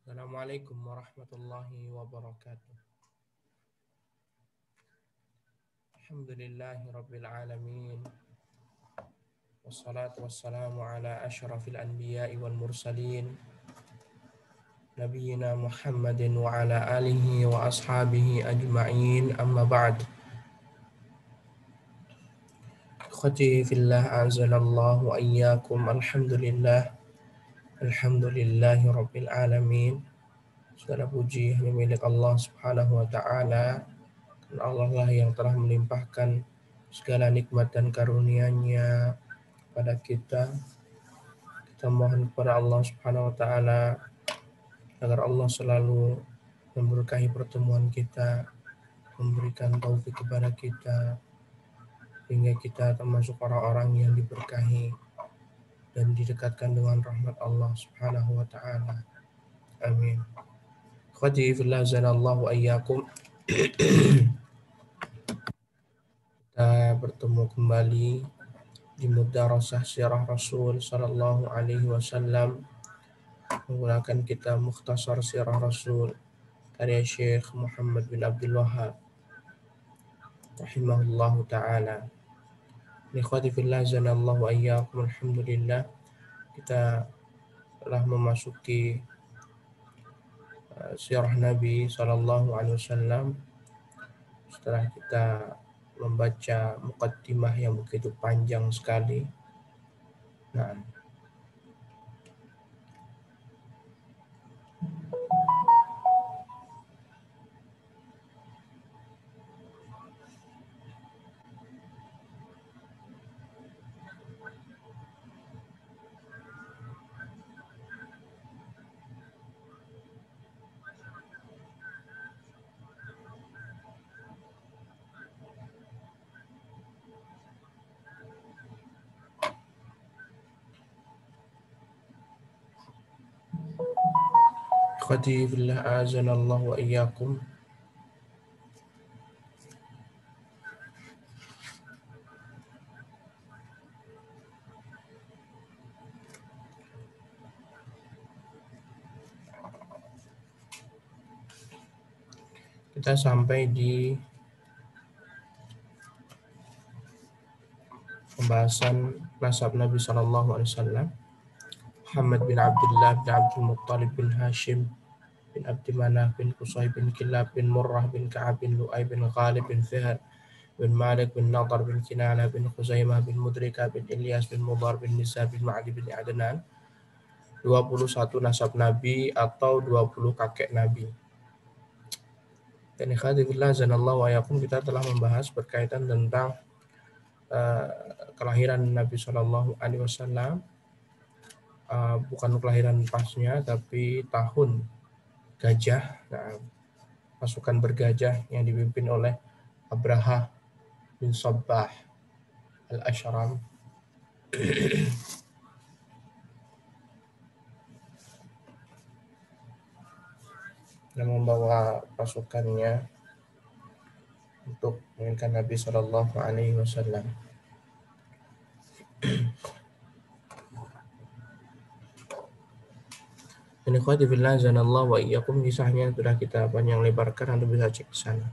Assalamualaikum warahmatullahi wabarakatuh. Alhamdulillahi rabbil alamin. Wassalatu wassalamu ala asyrafil anbiya'i wal mursalin. Nabiyyina Muhammadin wa ala alihi wa ashabihi ajma'in. Amma ba'd. Ikhwati fillah a'zalallahu wa iyyakum. Alhamdulillah. Alhamdulillahi rabbil alamin. Segala puji hanya milik Allah Subhanahu wa ta'ala. Dan Allah lah yang telah melimpahkan segala nikmat dan karunia-Nya pada kita. Kita mohon kepada Allah Subhanahu wa taala agar Allah selalu memberkahi pertemuan kita, memberikan taufik kepada kita hingga kita termasuk orang-orang yang diberkahi dan didekatkan dengan rahmat Allah Subhanahu wa taala. Amin. Ikhwati fillah zanallahu ayyakum. Kita bertemu kembali di mudarasah sirah Rasul sallallahu alaihi wasallam menggunakan kitab Mukhtasar Sirah Rasul karya Syekh Muhammad bin Abdul Wahhab rahimahullahu taala. Ikhwati fillah zanallahu ayyakum. Alhamdulillah kita telah memasuki sirah Nabi sallallahu alaihi wasallam setelah kita membaca muqaddimah yang begitu panjang sekali. Nah, ikhwati fillah azanallahu wa iyyakum. Kita sampai di pembahasan nasab Nabi sallallahu alaihi wasallam. Muhammad bin Abdullah bin Abdul Muttalib bin Hashim bin Abdi Manaf bin Qusay bin Kilab bin Murrah bin Ka'ab bin Lu'ay bin Ghalib bin Fihr bin Malik bin Nadar bin Kinana bin Khuzaimah bin Mudrika bin Ilyas bin Mudhar bin Nisa bin Ma'adi bin Adnan. 21 nasab Nabi atau 20 kakek Nabi. Dan ikhwatillah zanallahu wa yakum, kita telah membahas berkaitan tentang kelahiran Nabi Shallallahu Alaihi Wasallam, bukan kelahiran pasnya tapi tahun gajah, pasukan bergajah yang dipimpin oleh Abraha bin Sabbah al-Ashram. Yang membawa pasukannya untuk menginginkan Nabi Shallallahu Alaihi Wasallam. Ini ikhwati fillah zanallahu wa iyyakum, kisahnya sudah kita panjang lebarkan, Anda bisa cek di sana.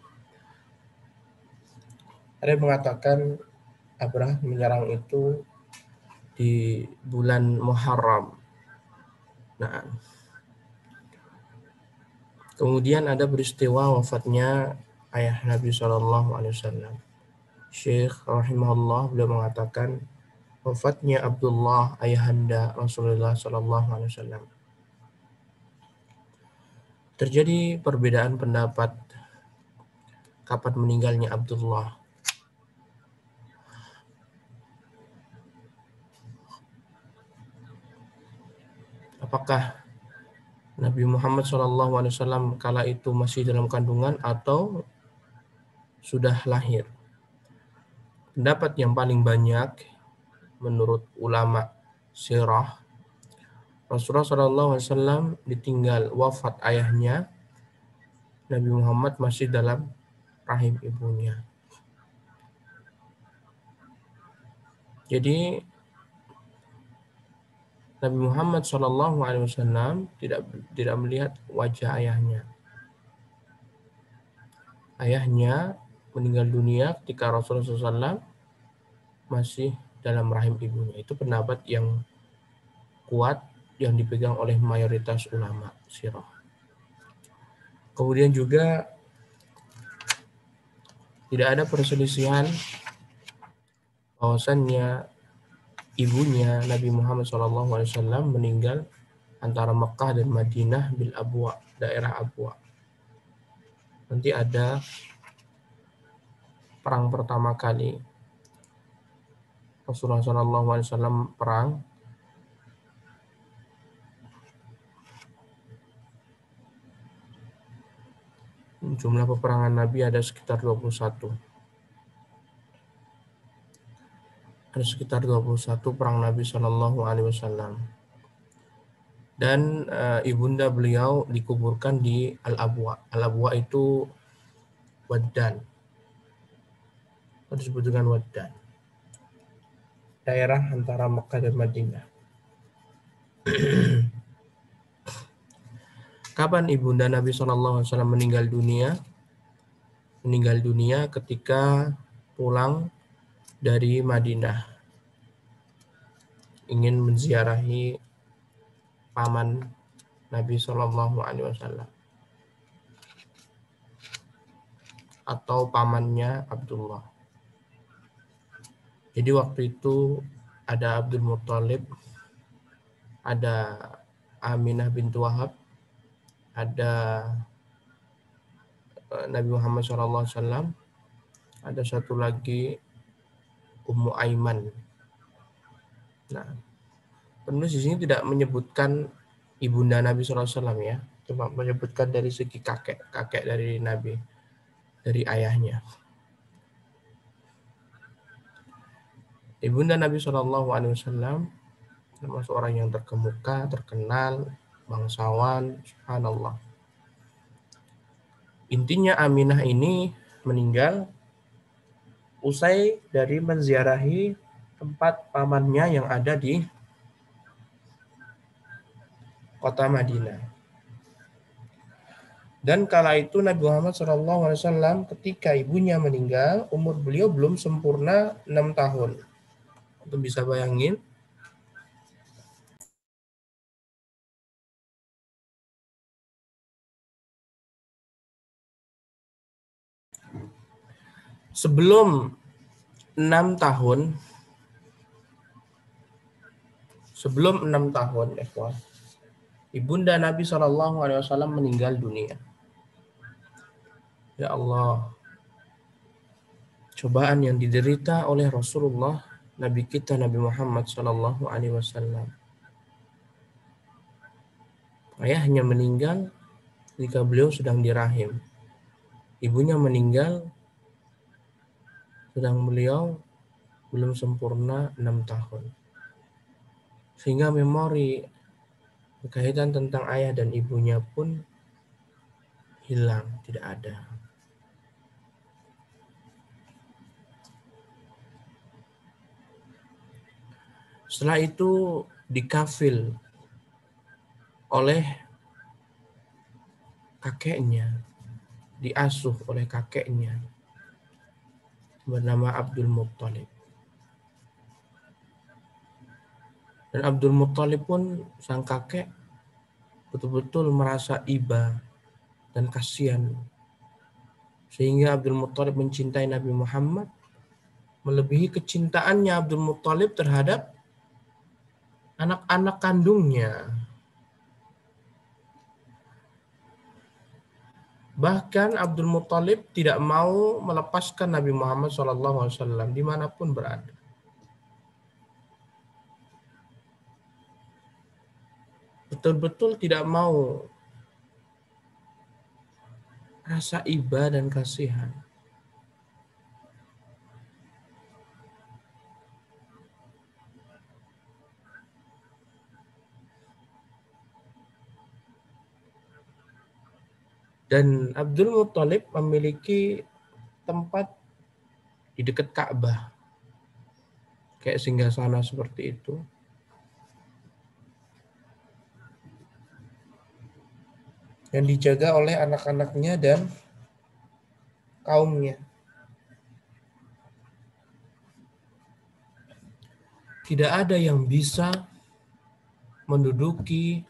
Ada yang mengatakan Abraha menyerang itu di bulan Muharram. Nah, kemudian ada peristiwa wafatnya ayah Nabi Shallallahu Alaihi Wasallam. Syekh rahimahullah beliau mengatakan wafatnya Abdullah ayahanda Rasulullah Shallallahu Alaihi Wasallam. Terjadi perbedaan pendapat kapan meninggalnya Abdullah. Apakah Nabi Muhammad SAW kala itu masih dalam kandungan atau sudah lahir? Pendapat yang paling banyak menurut ulama sirah, Rasulullah SAW ditinggal wafat ayahnya, Nabi Muhammad masih dalam rahim ibunya. Jadi Nabi Muhammad SAW tidak melihat wajah ayahnya. Ayahnya meninggal dunia ketika Rasulullah SAW masih dalam rahim ibunya. Itu pendapat yang kuat yang dipegang oleh mayoritas ulama sirah. Kemudian juga tidak ada perselisihan bahwasannya ibunya Nabi Muhammad SAW meninggal antara Mekah dan Madinah bil Abwa, daerah Abwa. Nanti ada perang pertama kali Rasulullah SAW perang. Jumlah peperangan Nabi ada sekitar 21. Ada sekitar 21 perang Nabi SAW. Dan ibunda beliau dikuburkan di Al-Abwa. Al-Abwa itu Waddan. Disebut dengan Waddan. Daerah antara Mekah dan Madinah. Kapan ibunda Nabi SAW meninggal dunia? Meninggal dunia ketika pulang dari Madinah. Ingin menziarahi paman Nabi SAW. Atau pamannya Abdullah. Jadi waktu itu ada Abdul Muttalib, ada Aminah bintu Wahab, ada Nabi Muhammad SAW, ada satu lagi Ummu Aiman. Nah, penulis di sini tidak menyebutkan ibunda Nabi SAW ya, cuma menyebutkan dari segi kakek dari Nabi, dari ayahnya. Ibunda Nabi SAW termasuk orang yang terkemuka, terkenal, bangsawan, subhanallah. Intinya Aminah ini meninggal usai dari menziarahi tempat pamannya yang ada di kota Madinah. Dan kala itu Nabi Muhammad SAW ketika ibunya meninggal, umur beliau belum sempurna 6 tahun. Untuk bisa bayangin, sebelum 6 tahun, ibunda Nabi SAW meninggal dunia. Ya Allah, cobaan yang diderita oleh Rasulullah, Nabi kita Nabi Muhammad SAW. Ayahnya meninggal ketika beliau sedang di rahim. Ibunya meninggal sedang beliau belum sempurna 6 tahun. Sehingga memori berkaitan tentang ayah dan ibunya pun hilang, tidak ada. Setelah itu dikafil oleh kakeknya, diasuh oleh kakeknya bernama Abdul Muttalib. Dan Abdul Muttalib pun sang kakek betul-betul merasa iba dan kasihan. Sehingga Abdul Muttalib mencintai Nabi Muhammad melebihi kecintaannya Abdul Muttalib terhadap anak-anak kandungnya. Bahkan Abdul Muttalib tidak mau melepaskan Nabi Muhammad SAW dimanapun berada. Betul-betul tidak mau, rasa iba dan kasihan. Dan Abdul Muttalib memiliki tempat di dekat Ka'bah, kayak singgasana seperti itu. yang dijaga oleh anak-anaknya dan kaumnya. Tidak ada yang bisa menduduki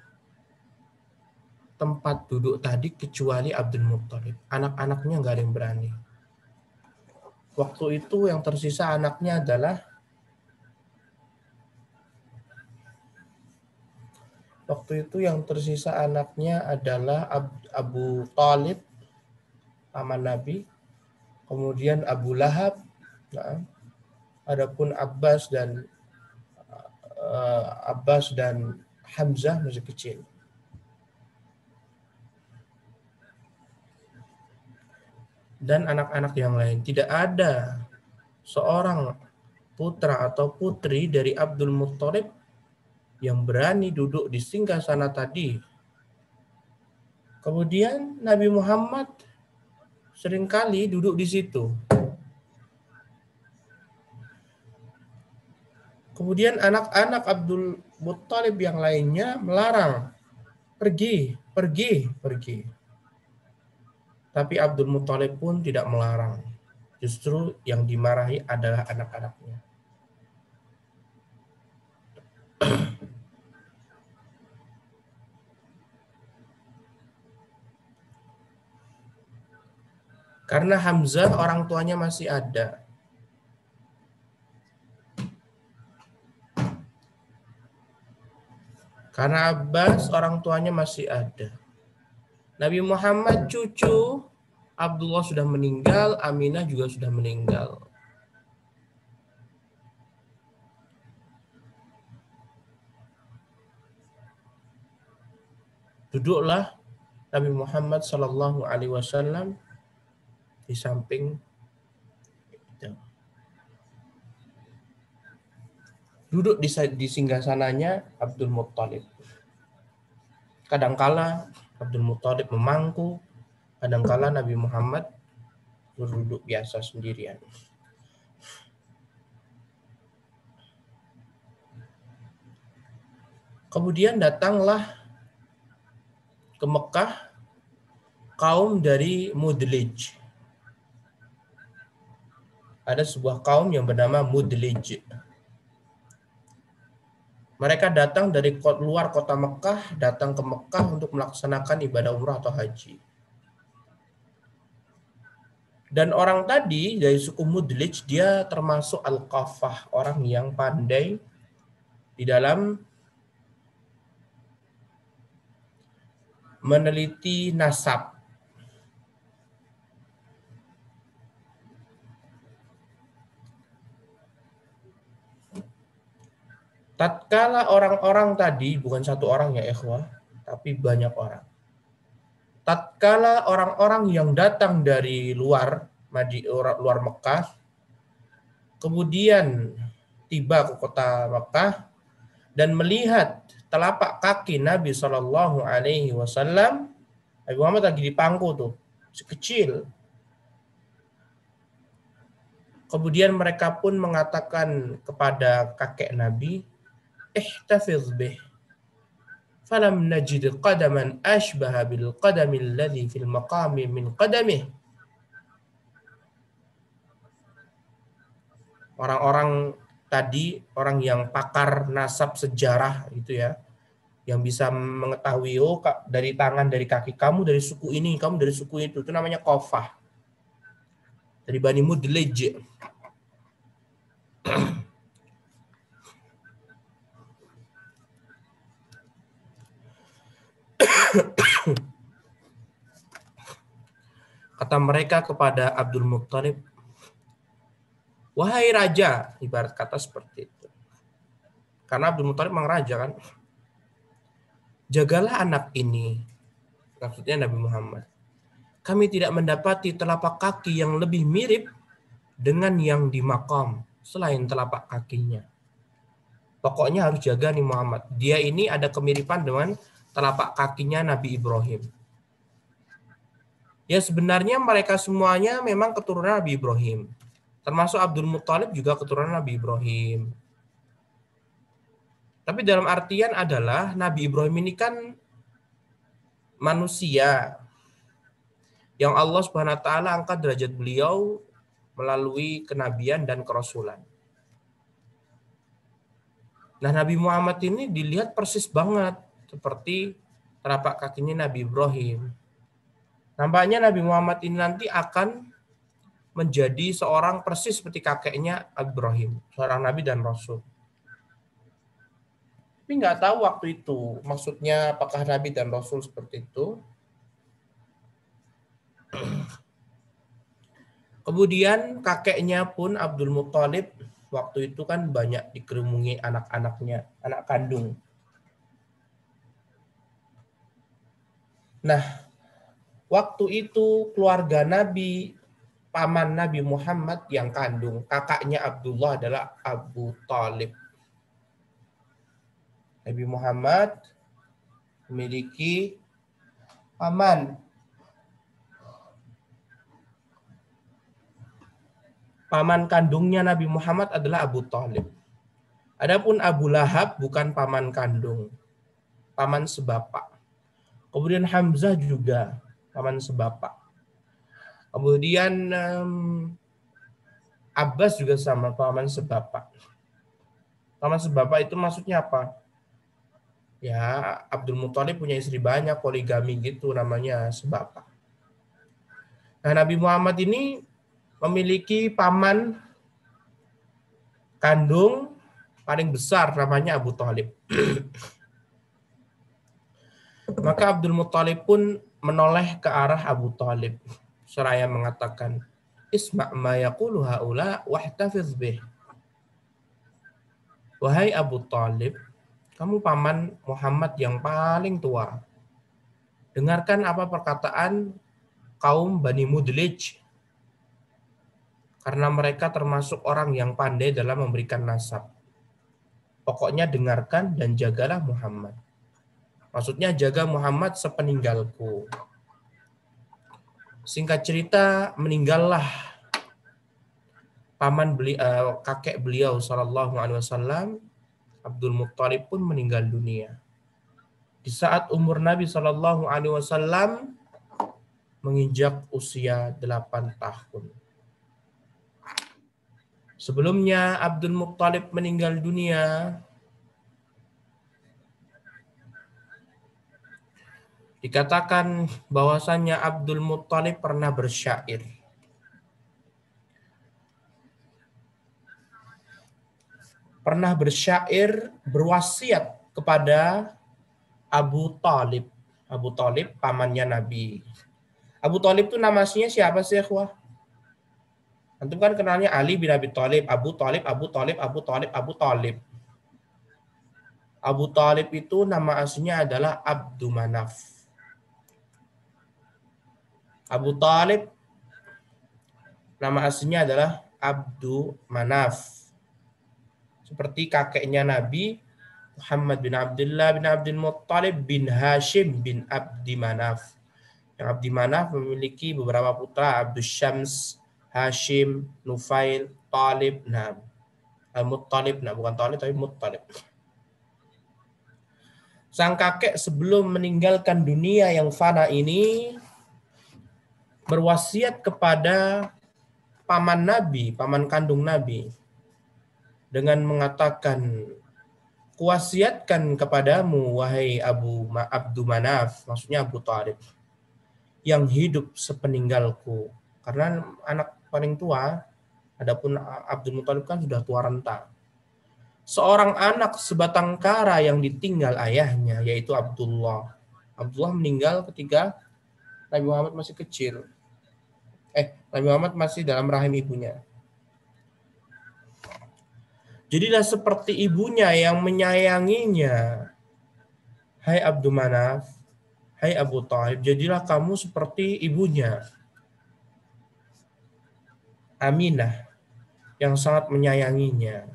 tempat duduk tadi kecuali Abdul Muttalib. Anak-anaknya nggak ada yang berani. Waktu itu yang tersisa anaknya adalah Abu Talib, paman Nabi, kemudian Abu Lahab, nah, adapun Abbas dan Hamzah masih kecil. Dan anak-anak yang lain. Tidak ada seorang putra atau putri dari Abdul Muttalib yang berani duduk di singgasana tadi. Kemudian Nabi Muhammad seringkali duduk di situ. Kemudian anak-anak Abdul Muttalib yang lainnya melarang, pergi. Tapi Abdul Muttalib pun tidak melarang. Justru yang dimarahi adalah anak-anaknya. Karena Hamzah orang tuanya masih ada. Karena Abbas orang tuanya masih ada. Nabi Muhammad cucu Abdullah sudah meninggal, Aminah juga sudah meninggal. Duduklah Nabi Muhammad Shallallahu Alaihi Wasallam di samping itu. Duduk di singgasananya Abdul Muttalib. Kadangkala Abdul Muttalib memangku, kadangkala Nabi Muhammad duduk biasa sendirian. Kemudian datanglah ke Mekah kaum dari Mudlij. Ada sebuah kaum yang bernama Mudlij. Mereka datang dari luar kota Mekah, datang ke Mekah untuk melaksanakan ibadah umrah atau haji. Dan orang tadi dari suku Mudlij, dia termasuk Al-Qafah, orang yang pandai di dalam meneliti nasab. Tatkala orang-orang tadi, bukan satu orang ya ikhwah, tapi banyak orang. Tatkala orang-orang yang datang dari luar Mekah, kemudian tiba ke kota Mekah dan melihat telapak kaki Nabi Shallallahu Alaihi Wasallam, Nabi Muhammad lagi di pangku tuh, sekecil. Kemudian mereka pun mengatakan kepada kakek Nabi, ihtafiz bih, falam najid qadaman ashbaha bil qadamil ladzi fil maqami min qadamih. Orang-orang tadi, orang yang pakar nasab sejarah itu ya, yang bisa mengetahui dari tangan, dari kaki kamu dari suku ini, kamu dari suku itu namanya Qafah. Dari Bani Mudlij. Kata mereka kepada Abdul Muttalib, wahai raja, ibarat kata seperti itu. Karena Abdul Muttalib memang raja kan. Jagalah anak ini. Maksudnya Nabi Muhammad. Kami tidak mendapati telapak kaki yang lebih mirip dengan yang di makam selain telapak kakinya. Pokoknya harus jaga nih Muhammad. Dia ini ada kemiripan dengan telapak kakinya Nabi Ibrahim. Ya sebenarnya mereka semuanya memang keturunan Nabi Ibrahim. Termasuk Abdul Muttalib juga keturunan Nabi Ibrahim. Tapi dalam artian adalah Nabi Ibrahim ini kan manusia yang Allah Subhanahu wa taala angkat derajat beliau melalui kenabian dan kerasulan. Nah, Nabi Muhammad ini dilihat persis banget seperti telapak kakinya Nabi Ibrahim. Nampaknya Nabi Muhammad ini nanti akan menjadi seorang persis seperti kakeknya Ibrahim, seorang nabi dan rasul. Tapi nggak tahu waktu itu, maksudnya apakah nabi dan rasul seperti itu. Kemudian kakeknya pun Abdul Muthalib waktu itu kan banyak dikerumungi anak-anaknya, anak kandung. Nah, waktu itu keluarga Nabi, paman Nabi Muhammad yang kandung, kakaknya Abdullah adalah Abu Talib. Nabi Muhammad memiliki paman. Paman kandungnya Nabi Muhammad adalah Abu Talib. Adapun Abu Lahab bukan paman kandung, paman sebapak. Kemudian Hamzah juga paman sebapak. Kemudian Abbas juga sama paman sebapak. Paman sebapak itu maksudnya apa? Ya, Abdul Muthalib punya istri banyak, poligami gitu namanya sebapak. Nah, Nabi Muhammad ini memiliki paman kandung paling besar namanya Abu Thalib. Maka Abdul Muthalib pun menoleh ke arah Abu Thalib seraya mengatakan, "Isma' ma yaqulu haula wahtafiz bih." Wahai Abu Thalib, kamu paman Muhammad yang paling tua. Dengarkan apa perkataan kaum Bani Mudlij. Karena mereka termasuk orang yang pandai dalam memberikan nasab. Pokoknya dengarkan dan jagalah Muhammad. Maksudnya jaga Muhammad sepeninggalku. Singkat cerita, meninggallah kakek beliau sallallahu alaihi wasallam. Abdul Muthalib pun meninggal dunia. Di saat umur Nabi sallallahu alaihi wasallam menginjak usia 8 tahun. Sebelumnya Abdul Muthalib meninggal dunia, dikatakan bahwasannya Abdul Muthalib pernah bersyair. Pernah bersyair berwasiat kepada Abu Talib. Abu Talib pamannya Nabi. Abu Talib itu nama aslinya siapa sih, ikhwah? Antum kan kenalnya Ali bin Abi Thalib, Abu Talib, Abu Talib, Abu Talib, Abu Talib. Abu Talib itu nama aslinya adalah Abdu Manaf. Abu Talib nama aslinya adalah Abdu Manaf. Seperti kakeknya Nabi Muhammad bin Abdullah bin Abdul Muttalib bin Hashim bin Abdi Manaf. Yang Abdi Manaf memiliki beberapa putra, Abdus Syams, Hashim, Nufail, Talib, Muttalib, bukan Talib tapi Muttalib. Sang kakek sebelum meninggalkan dunia yang fana ini berwasiat kepada paman Nabi, paman kandung Nabi, dengan mengatakan, kuwasiatkan kepadamu wahai Abdu Manaf, maksudnya Abu Thalib, yang hidup sepeninggalku. Karena anak paling tua, adapun Abdul Muthalib kan sudah tua renta. Seorang anak sebatang kara yang ditinggal ayahnya, yaitu Abdullah. Abdullah meninggal ketika Nabi Muhammad masih kecil. Nabi Muhammad masih dalam rahim ibunya. Jadilah seperti ibunya yang menyayanginya. Hai Abdul Manaf, hai Abu Thalib, jadilah kamu seperti ibunya, Aminah, yang sangat menyayanginya.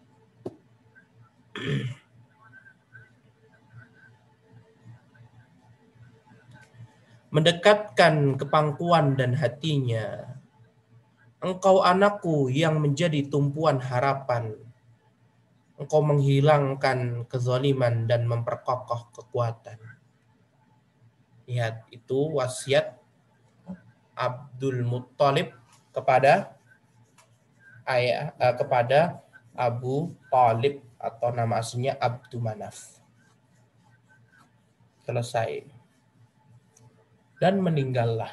Mendekatkan kepangkuan dan hatinya. Engkau anakku yang menjadi tumpuan harapan. Engkau menghilangkan kezaliman dan memperkokoh kekuatan. Lihat, itu wasiat Abdul Muttalib kepada kepada Abu Thalib atau nama aslinya Abdu Manaf. Selesai. Dan meninggallah.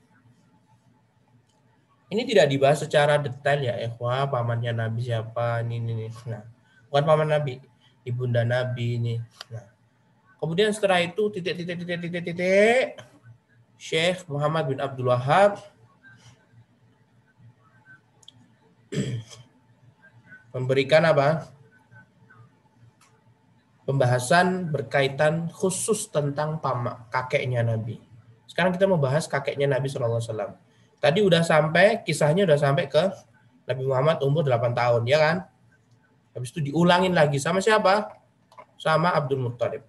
Ini tidak dibahas secara detail ya, ikhwah, pamannya Nabi siapa, ini. Nah, bukan paman Nabi, ibunda Nabi ini. Nah, kemudian setelah itu titik, Syekh Muhammad bin Abdul Wahab memberikan apa? Pembahasan berkaitan khusus tentang kakeknya Nabi. Sekarang kita mau bahas kakeknya Nabi SAW. Tadi udah sampai, kisahnya udah sampai ke Nabi Muhammad umur 8 tahun, ya kan? Habis itu diulangin lagi sama siapa? Sama Abdul Muttalib.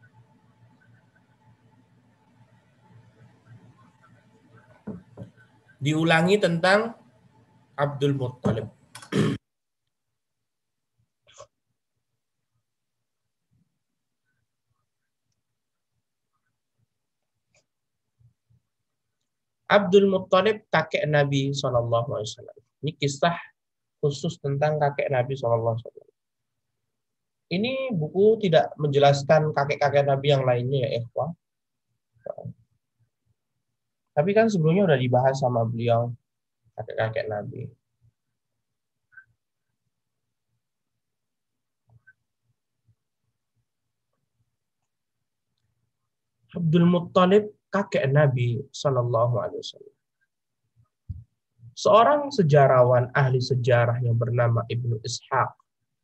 Diulangi tentang Abdul Muttalib. Abdul Muttalib kakek Nabi SAW. Ini kisah khusus tentang kakek Nabi SAW. Ini buku tidak menjelaskan kakek-kakek Nabi yang lainnya ya, ikhwah. Tapi kan sebelumnya udah dibahas sama beliau kakek-kakek Nabi. Abdul Muttalib kakek Nabi Sallallahu Alaihi Wasallam. Seorang sejarawan ahli sejarah yang bernama Ibnu Ishaq.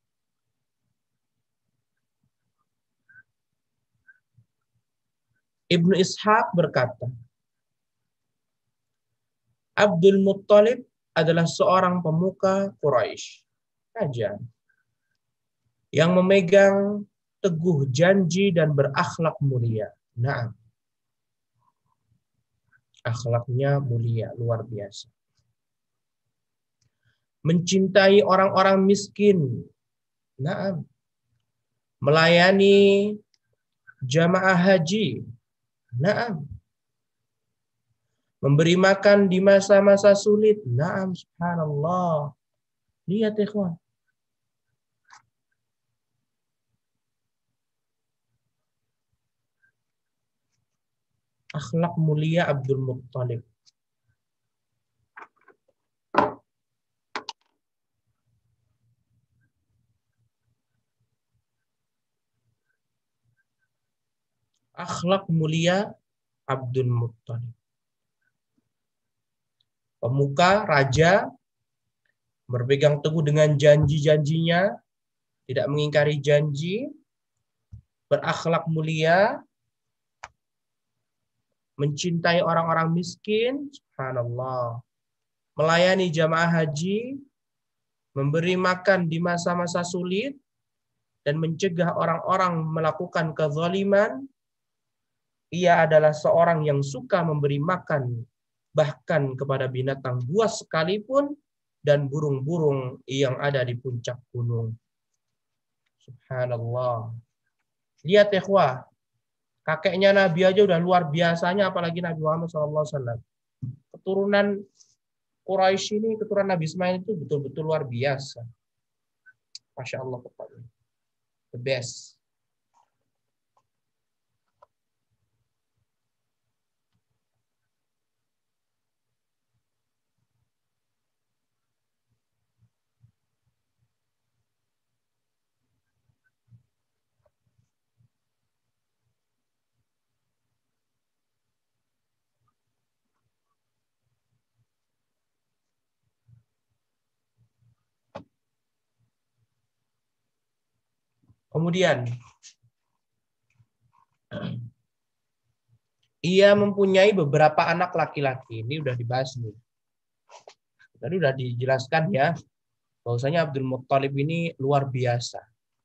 Ibnu Ishaq berkata, Abdul Muttalib adalah seorang pemuka Quraisy, raja, yang memegang teguh janji dan berakhlak mulia. Nah, akhlaknya mulia, luar biasa. Mencintai orang-orang miskin. Nah, melayani jamaah haji. Nah, memberi makan di masa-masa sulit. Nah, subhanallah. Lihat ikhwan. Akhlak mulia Abdul Muttalib. Akhlak mulia Abdul Muttalib. Pemuka, raja, berpegang teguh dengan janji-janjinya, tidak mengingkari janji, berakhlak mulia, mencintai orang-orang miskin, subhanallah, melayani jamaah haji, memberi makan di masa-masa sulit, dan mencegah orang-orang melakukan kezaliman. Ia adalah seorang yang suka memberi makan bahkan kepada binatang buas sekalipun dan burung-burung yang ada di puncak gunung. Subhanallah. Lihat ikhwah, kakeknya Nabi aja udah luar biasanya, apalagi Nabi Muhammad SAW. Keturunan Quraisy ini, keturunan Nabi Ismail itu betul-betul luar biasa. Masya Allah pokoknya. The best. Kemudian, ia mempunyai beberapa anak laki-laki. Ini udah dibahas nih. Tadi udah dijelaskan ya, bahwasanya Abdul Muttalib ini luar biasa.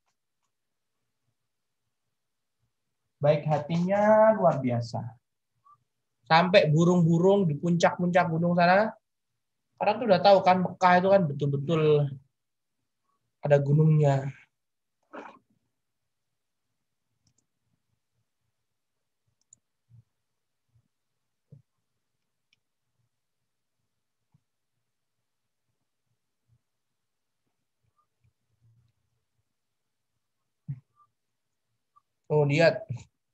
Baik hatinya luar biasa. Sampai burung-burung di puncak-puncak gunung sana, orang tuh udah tahu kan Mekah itu kan betul-betul ada gunungnya. Oh, lihat.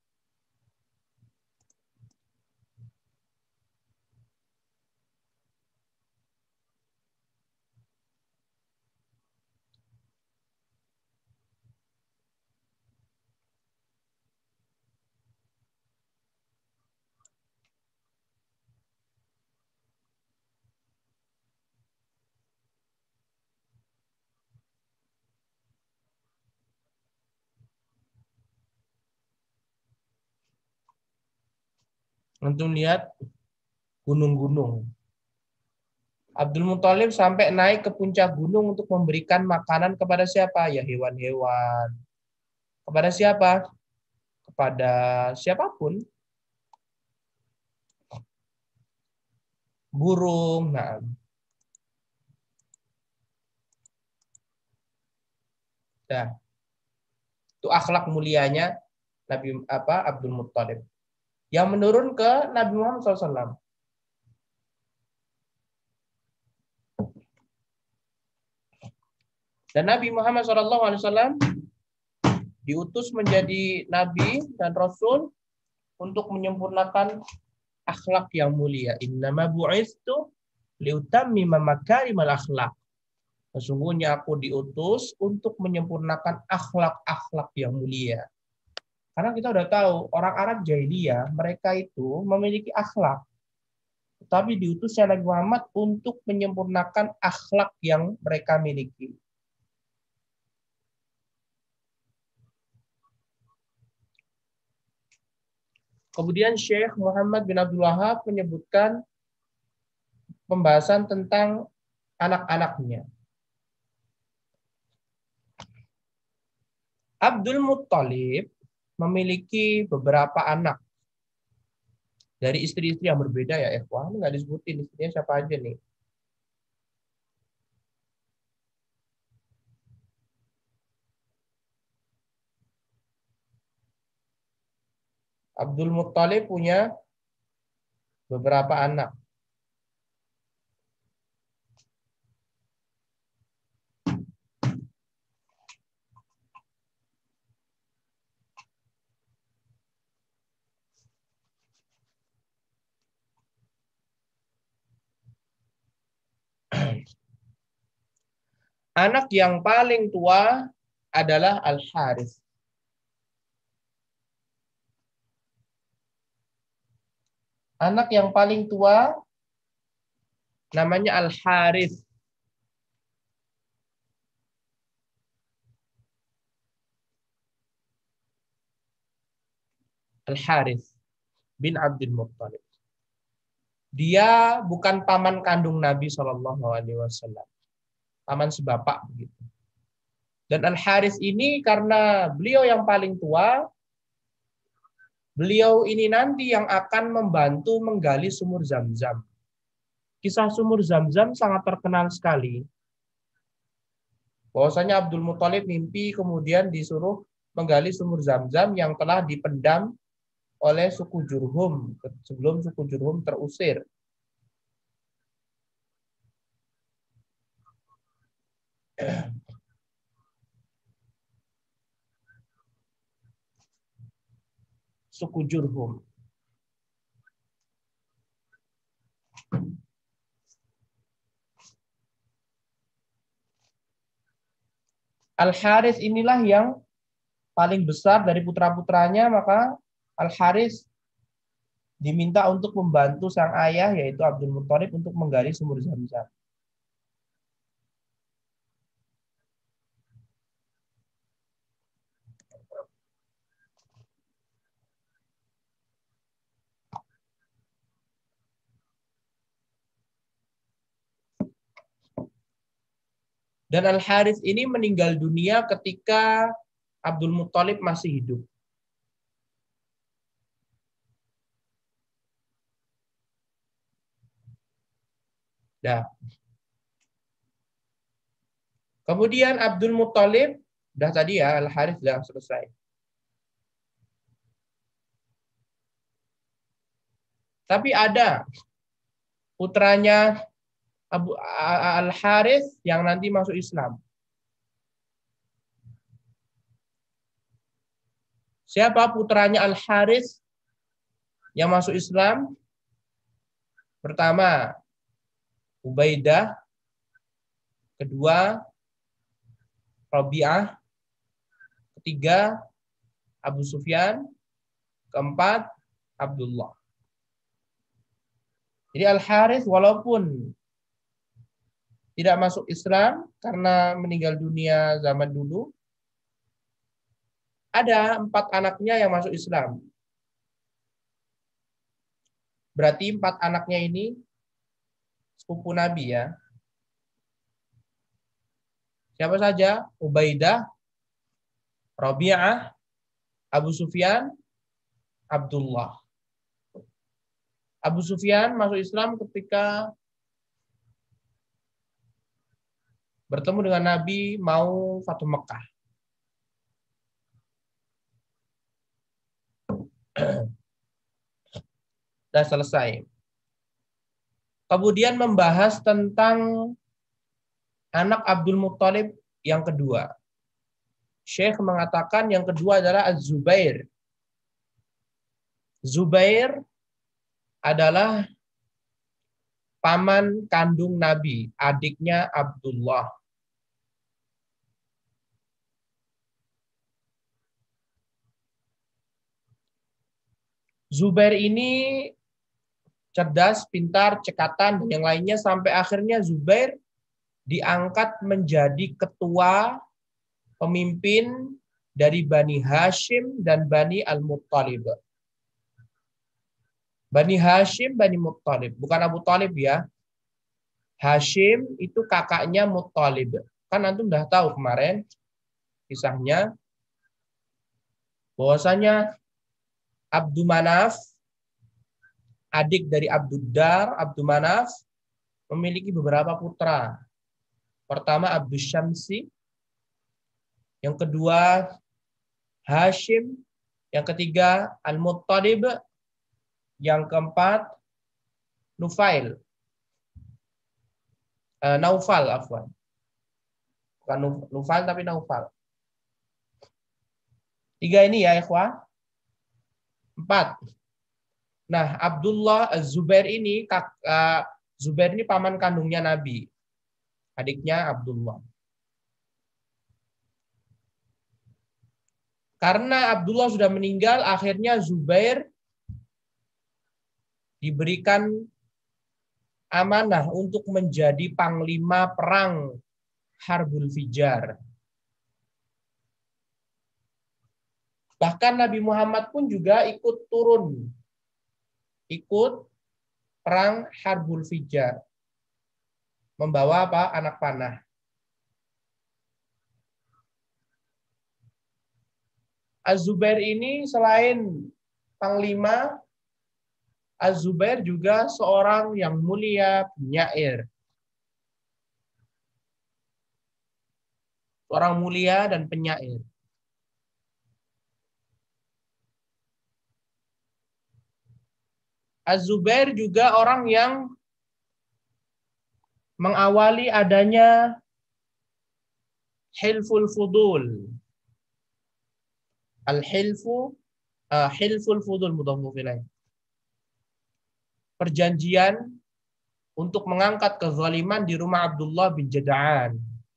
Antum lihat gunung-gunung. Abdul Muthalib sampai naik ke puncak gunung untuk memberikan makanan kepada siapa? Ya hewan-hewan. Kepada siapa? Kepada siapapun. Burung. Nah, dah. Itu akhlak mulianya Nabi Abdul Muthalib. Yang menurun ke Nabi Muhammad SAW. Dan Nabi Muhammad SAW diutus menjadi nabi dan rasul untuk menyempurnakan akhlak yang mulia. Innama bu'istu liutammima makarimal akhlak. Sesungguhnya aku diutus untuk menyempurnakan akhlak-akhlak yang mulia. Karena kita udah tahu orang Arab jahiliyah mereka itu memiliki akhlak. Tetapi diutusnya Nabi Muhammad untuk menyempurnakan akhlak yang mereka miliki. Kemudian Syekh Muhammad bin Abdul Wahab menyebutkan pembahasan tentang anak-anaknya. Abdul Muthalib memiliki beberapa anak dari istri-istri yang berbeda ya ikhwan. Nggak disebutin istrinya siapa aja nih. Abdul Muthalib punya beberapa anak. Anak yang paling tua adalah Al-Harits. Anak yang paling tua namanya Al-Harits. Al-Harits bin Abdul Muthalib. Dia bukan paman kandung Nabi SAW. Paman sebapak begitu. Dan Al-Harits ini karena beliau yang paling tua, beliau ini nanti yang akan membantu menggali sumur Zam-Zam. Kisah sumur Zam-Zam sangat terkenal sekali. Bahwasanya Abdul Muthalib mimpi kemudian disuruh menggali sumur Zam-Zam yang telah dipendam oleh suku Jurhum sebelum suku Jurhum terusir. Suku Jurhum. Al-Harits inilah yang paling besar dari putra-putranya, maka Al-Harits diminta untuk membantu sang ayah yaitu Abdul Muthalib untuk menggali sumur Zam-Zam. Dan Al-Harits ini meninggal dunia ketika Abdul Muthalib masih hidup. Nah, kemudian Abdul Muthalib, dah tadi ya, Al-Harits sudah selesai. Tapi ada putranya Al-Harits yang nanti masuk Islam. Siapa putranya Al-Harits yang masuk Islam? Pertama, Ubaidah. Kedua, Rabi'ah. Ketiga, Abu Sufyan. Keempat, Abdullah. Jadi Al-Harits walaupun tidak masuk Islam karena meninggal dunia zaman dulu, ada 4 anaknya yang masuk Islam. Berarti 4 anaknya ini sepupu Nabi ya. Siapa saja? Ubaidah, Rabi'ah, Abu Sufyan, Abdullah. Abu Sufyan masuk Islam ketika bertemu dengan Nabi mau Fatu Mekah. Sudah selesai. Kemudian membahas tentang anak Abdul Muttalib yang kedua. Syekh mengatakan yang kedua adalah Az-Zubair. Zubair adalah paman kandung Nabi, adiknya Abdullah. Zubair ini cerdas, pintar, cekatan, dan yang lainnya sampai akhirnya Zubair diangkat menjadi ketua pemimpin dari Bani Hashim dan Bani Al-Muttalib. Bani Hashim, Bani Muttalib. Bukan Abu Talib ya. Hashim itu kakaknya Muttalib. Kan antum udah tahu kemarin kisahnya. Bahwasanya Abdul Manaf, adik dari Abduddar, Abdul Manaf, memiliki beberapa putra. Pertama Abdul Syamsi, yang kedua Hashim, yang ketiga Al-Muttalib, yang keempat Nufail. Naufal, afwan. Bukan Nufail tapi Naufal. 3 ini ya, ikhwah. 4. Nah, Abdullah Az-Zubair ini Zubair ini paman kandungnya Nabi. Adiknya Abdullah. Karena Abdullah sudah meninggal, akhirnya Zubair diberikan amanah untuk menjadi panglima perang Harbul Fijar. Bahkan Nabi Muhammad pun juga ikut turun. Ikut perang Harbul Fijar. Membawa apa? Anak panah. Az-Zubair ini selain panglima, Az-Zubair juga seorang yang mulia penyair. Seorang mulia dan penyair. Az-Zubair juga orang yang mengawali adanya Hilful Fudul. Hilful Fudul mudhafun ilaih. Perjanjian untuk mengangkat kezaliman di rumah Abdullah bin Jada'an.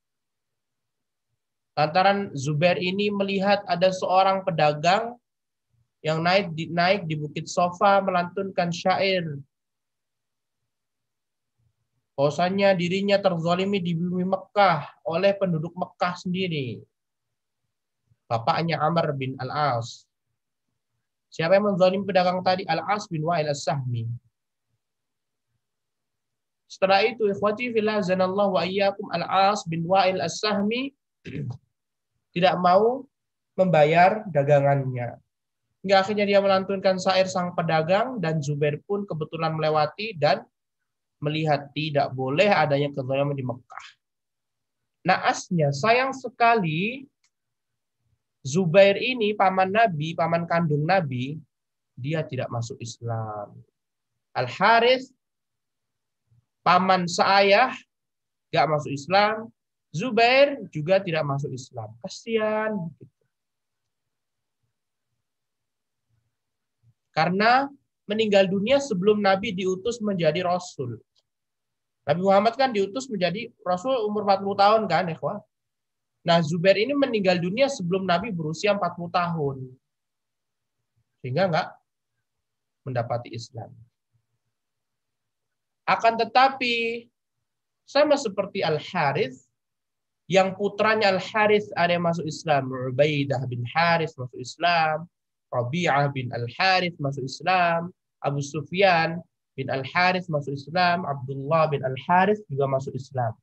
Lantaran Zubair ini melihat ada seorang pedagang yang naik di Bukit Sofa melantunkan syair. Bahwasanya dirinya terzalimi di bumi Mekah oleh penduduk Mekah sendiri. Bapaknya Amr bin Al-As. Siapa yang menzalim pedagang tadi? Al-As bin Wa'il As-Sahmi. Setelah itu, ikhwati fillah zanallahu wa iyyakum, Al-As bin Wa'il As-Sahmi tidak mau membayar dagangannya. Hingga akhirnya dia melantunkan syair sang pedagang dan Zubair pun kebetulan melewati dan melihat tidak boleh adanya kezaliman di Mekah. Naasnya, sayang sekali Zubair ini paman Nabi, paman kandung Nabi, dia tidak masuk Islam. Al-Harits, paman seayah, gak masuk Islam. Zubair juga tidak masuk Islam. Kasihan. Karena meninggal dunia sebelum Nabi diutus menjadi Rasul. Nabi Muhammad kan diutus menjadi Rasul umur 40 tahun kan, ikhwah. Nah, Zubair ini meninggal dunia sebelum Nabi berusia 40 tahun. Sehingga nggak mendapati Islam. Akan tetapi, sama seperti Al-Harith, yang putranya Al-Harith ada yang masuk Islam. Ubaidah bin Harith masuk Islam. Rabi'ah bin Al-Harith masuk Islam. Abu Sufyan bin Al-Harith masuk Islam. Abdullah bin Al-Harith juga masuk Islam.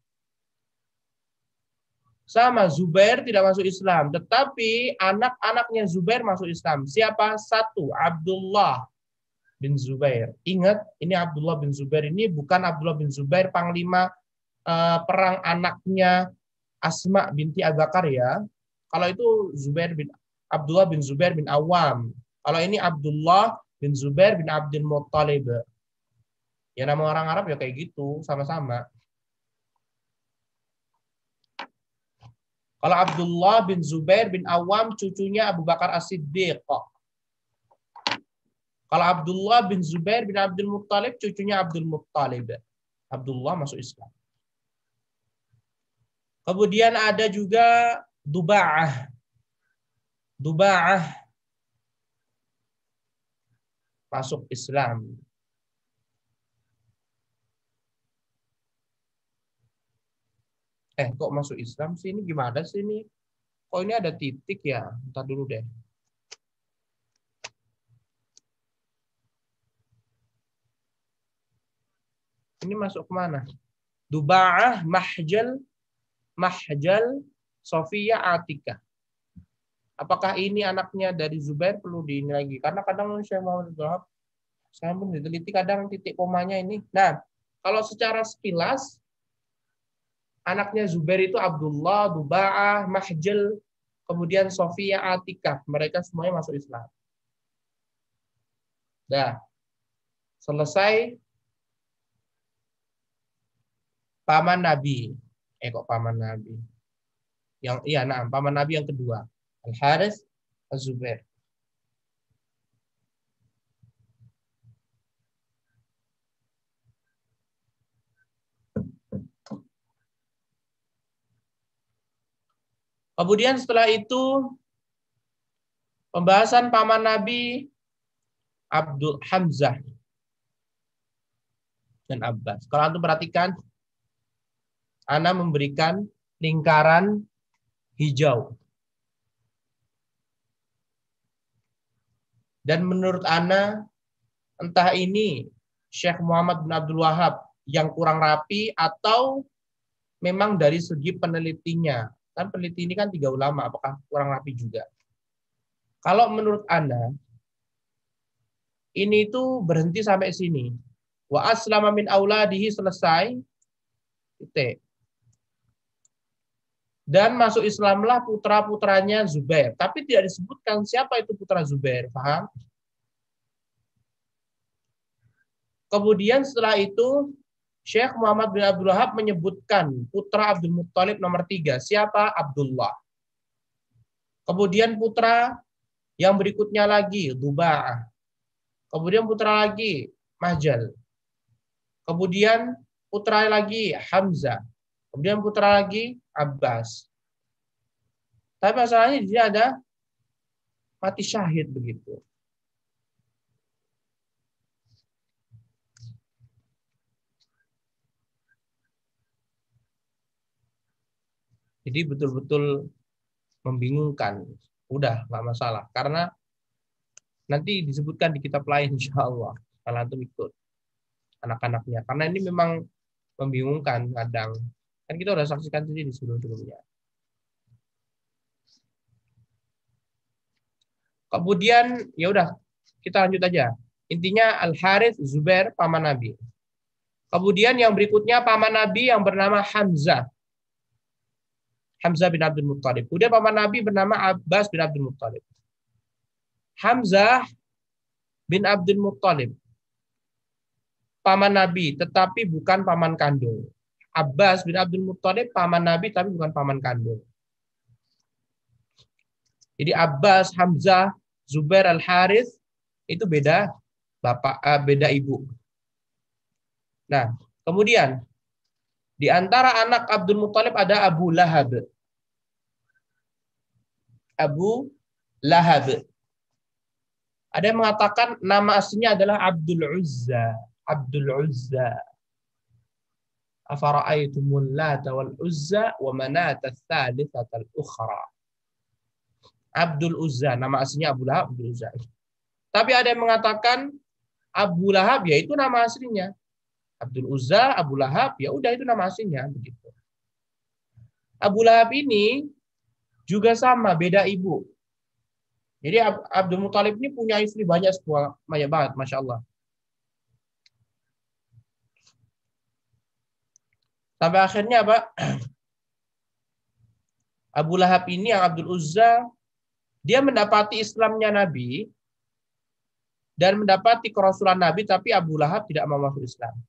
Sama, Zubair tidak masuk Islam. Tetapi anak-anaknya Zubair masuk Islam. Siapa? Satu, Abdullah bin Zubair. Ingat, ini Abdullah bin Zubair ini bukan Abdullah bin Zubair, panglima perang anaknya Asma binti Abu Bakar ya. Kalau itu Abdullah bin Zubair bin Awam. Kalau ini Abdullah bin Zubair bin Abdul Muttalib. Ya nama orang Arab ya kayak gitu, sama-sama. Kalau Abdullah bin Zubair bin Awam cucunya Abu Bakar As-Siddiq. Kalau Abdullah bin Zubair bin Abdul Muttalib cucunya Abdul Muttalib. Abdullah masuk Islam. Kemudian ada juga Duba'ah. Duba'ah masuk Islam. Kok masuk Islam sih? Ini gimana sih ini? Kok ini ada titik ya? Ntar dulu deh. Ini masuk kemana? Duba'ah, Mahjal, Sofia, Atika. Apakah ini anaknya dari Zubair? Perlu ini lagi. Karena kadang Syekh Muhammad Abdul saya pun diteliti kadang titik komanya ini. Nah, kalau secara sekilas, anaknya Zubair itu Abdullah, Duba'ah, Mahjal, kemudian Sofia, Atika. Mereka semuanya masuk Islam. Dah. Selesai paman Nabi. Kok paman Nabi? Paman Nabi yang kedua. Al-Harith, Az-Zubair. Kemudian setelah itu pembahasan paman Nabi Abdul Hamzah dan Abbas. Kalau antum perhatikan, Ana memberikan lingkaran hijau. Dan menurut Ana, entah ini Syekh Muhammad bin Abdul Wahab yang kurang rapi atau memang dari segi penelitinya. Kan peneliti ini kan 3 ulama, apakah kurang rapi juga? Kalau menurut Ana, ini itu berhenti sampai sini. Wa aslama min auladihi selesai. Titik. Dan masuk Islamlah putra-putranya Zubair. Tapi tidak disebutkan siapa itu putra Zubair. Paham? Kemudian setelah itu, Syekh Muhammad bin Abdul Wahab menyebutkan putra Abdul Muttalib nomor 3. Siapa? Abdullah. Kemudian putra yang berikutnya lagi, Duba'ah. Kemudian putra lagi, Mahjal. Kemudian putra lagi, Hamzah. Kemudian putra lagi, Abbas. Tapi masalahnya di sini ada mati syahid begitu. Jadi betul-betul membingungkan. Udah, nggak masalah. Karena nanti disebutkan di kitab lain, insya Allah. Kalau antum ikut anak-anaknya. Karena ini memang membingungkan kadang. Kan kita udah saksikan sendiri sebelum-sebelumnya. Kemudian ya udah kita lanjut aja. Intinya Al-Harith Zubair paman Nabi. Kemudian yang berikutnya paman Nabi yang bernama Hamzah. Hamzah bin Abdul Muttalib. Kemudian paman Nabi bernama Abbas bin Abdul Muttalib. Hamzah bin Abdul Muttalib. Paman Nabi, tetapi bukan paman kandung. Abbas bin Abdul Muttalib paman Nabi, tapi bukan paman kandung. Jadi Abbas, Hamzah, Zubair, Al-Harith itu beda bapak, beda ibu. Nah, kemudian di antara anak Abdul Muthalib ada Abu Lahab. Abu Lahab. Ada yang mengatakan nama aslinya adalah Abdul Uzza. Abdul Uzza. Afara'aitumul Lata wal Uzza wa Manata tsalitsatal ukhra. Abdul Uzza, nama aslinya Abu Lahab, Abdul Uzza. Tapi ada yang mengatakan Abu Lahab, ya itu nama aslinya. Abdul Uzza, Abu Lahab, ya udah itu nama aslinya begitu. Abu Lahab ini juga sama, beda ibu. Jadi Abdul Muthalib ini punya istri banyak banget, masya Allah. Sampai akhirnya apa? Abu Lahab ini yang Abdul Uzza, dia mendapati Islamnya Nabi dan mendapati kerasulan Nabi, tapi Abu Lahab tidak mau masuk Islam.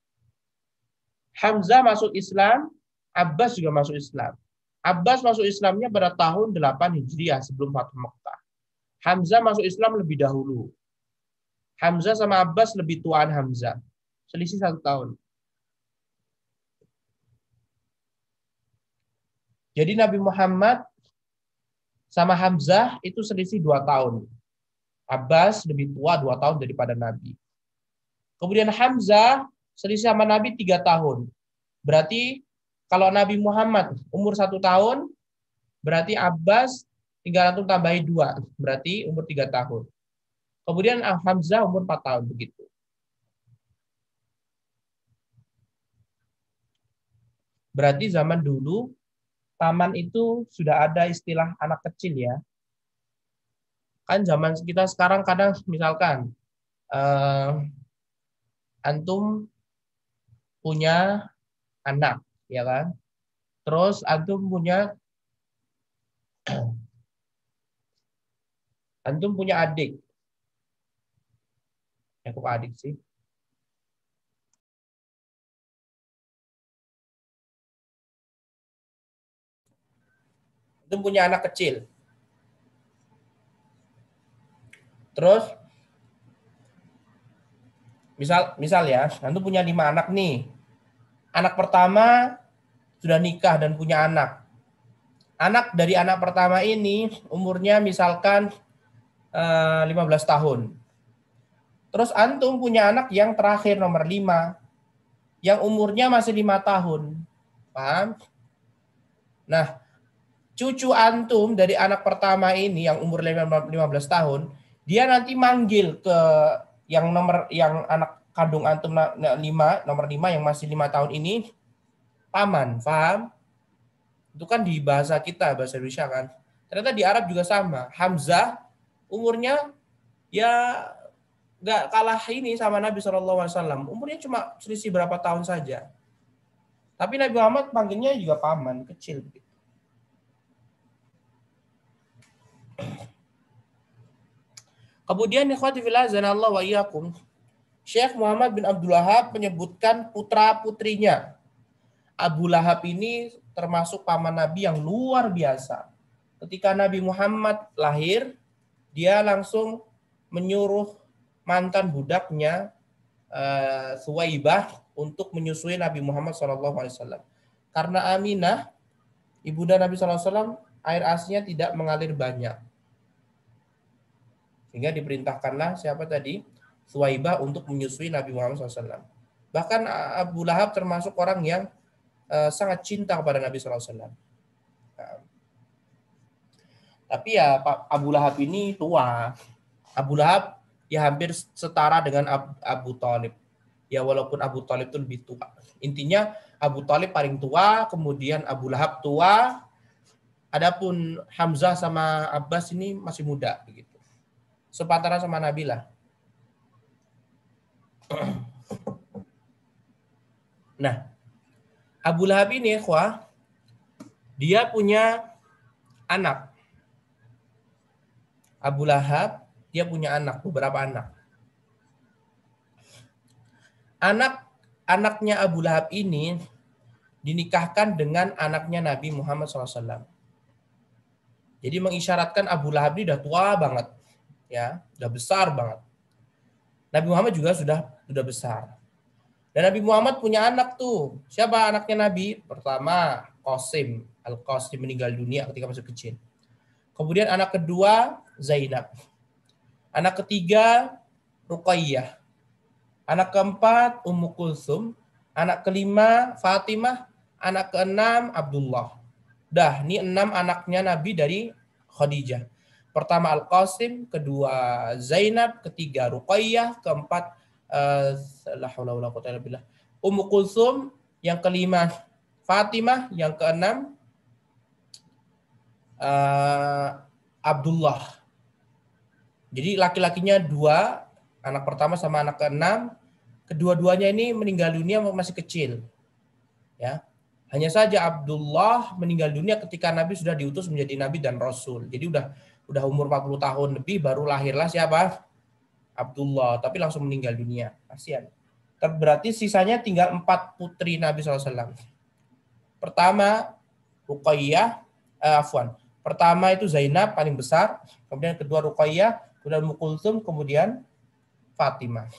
Hamzah masuk Islam, Abbas juga masuk Islam. Abbas masuk Islamnya pada tahun 8 Hijriah sebelum Fathu Makkah. Hamzah masuk Islam lebih dahulu. Hamzah sama Abbas lebih tuaan Hamzah. Selisih 1 tahun. Jadi Nabi Muhammad sama Hamzah itu selisih 2 tahun. Abbas lebih tua 2 tahun daripada Nabi. Kemudian Hamzah selisih sama Nabi 3 tahun. Berarti kalau Nabi Muhammad umur 1 tahun, berarti Abbas tinggal antum tambahi 2, berarti umur 3 tahun. Kemudian Hamzah umur 4 tahun begitu. Berarti zaman dulu paman itu sudah ada istilah anak kecil ya. Kan zaman kita sekarang kadang misalkan antum punya anak, ya kan? Terus antum punya adik. Ya kok adik sih? Antum punya anak kecil. Terus misal ya, antum punya 5 anak nih. Anak pertama sudah nikah dan punya anak. Anak dari anak pertama ini umurnya misalkan 15 tahun. Terus antum punya anak yang terakhir nomor 5 yang umurnya masih 5 tahun. Paham? Nah, cucu antum dari anak pertama ini yang umur 15 tahun, dia nanti manggil ke yang anak kandung antum nomor 5 yang masih 5 tahun ini paman, paham? Itu kan di bahasa kita, bahasa Indonesia kan. Ternyata di Arab juga sama. Hamzah umurnya ya nggak kalah ini sama Nabi SAW. Umurnya cuma selisih berapa tahun saja. Tapi Nabi Muhammad panggilnya juga paman, kecil. Kemudian ikhwati fillah azanallahu wa iyyakum, Syekh Muhammad bin Abdul Wahab menyebutkan putra-putrinya. Abu Lahab ini termasuk paman Nabi yang luar biasa. Ketika Nabi Muhammad lahir, dia langsung menyuruh mantan budaknya Suwaibah untuk menyusui Nabi Muhammad SAW. Karena Aminah, ibunda Nabi SAW, air asinya tidak mengalir banyak. Sehingga diperintahkanlah siapa tadi? Suwaibah untuk menyusui Nabi Muhammad SAW. Bahkan Abu Lahab termasuk orang yang sangat cinta kepada Nabi SAW. Tapi ya Abu Lahab ini tua. Abu Lahab ya hampir setara dengan Abu Thalib. Ya walaupun Abu Thalib itu lebih tua. Intinya Abu Thalib paling tua, kemudian Abu Lahab tua. Adapun Hamzah sama Abbas ini masih muda begitu. Sepantaran sama Nabi lah. Nah, Abu Lahab ini dia punya anak. Abu Lahab dia punya anak, beberapa anak. Anaknya Abu Lahab ini dinikahkan dengan anaknya Nabi Muhammad SAW. Jadi mengisyaratkan Abu Lahab ini udah tua banget, ya, udah besar banget. Nabi Muhammad juga sudah besar. Dan Nabi Muhammad punya anak tuh. Siapa anaknya Nabi? Pertama, Qasim. Al-Qasim meninggal dunia ketika masih kecil. Kemudian anak kedua, Zainab. Anak ketiga, Ruqayyah. Anak keempat, Ummu Kulsum. Anak kelima, Fatimah. Anak keenam, Abdullah. Dah, ini 6 anaknya Nabi dari Khadijah. Pertama Al-Qasim, kedua Zainab, ketiga Ruqayyah, keempat la haula wala quwwata illa billah, Ummu Kulsum, yang kelima Fatimah, yang keenam Abdullah. Jadi laki-lakinya 2, anak pertama sama anak keenam, kedua-duanya ini meninggal dunia masih kecil. Ya. Hanya saja Abdullah meninggal dunia ketika Nabi sudah diutus menjadi Nabi dan Rasul. Jadi udah umur 40 tahun lebih baru lahirlah siapa? Abdullah. Tapi langsung meninggal dunia. Kasihan. Berarti sisanya tinggal 4 putri Nabi SAW. Pertama Ruqayyah, Pertama itu Zainab paling besar. Kemudian kedua Ruqayyah, kemudian Ummu Kulsum, kemudian Fatimah.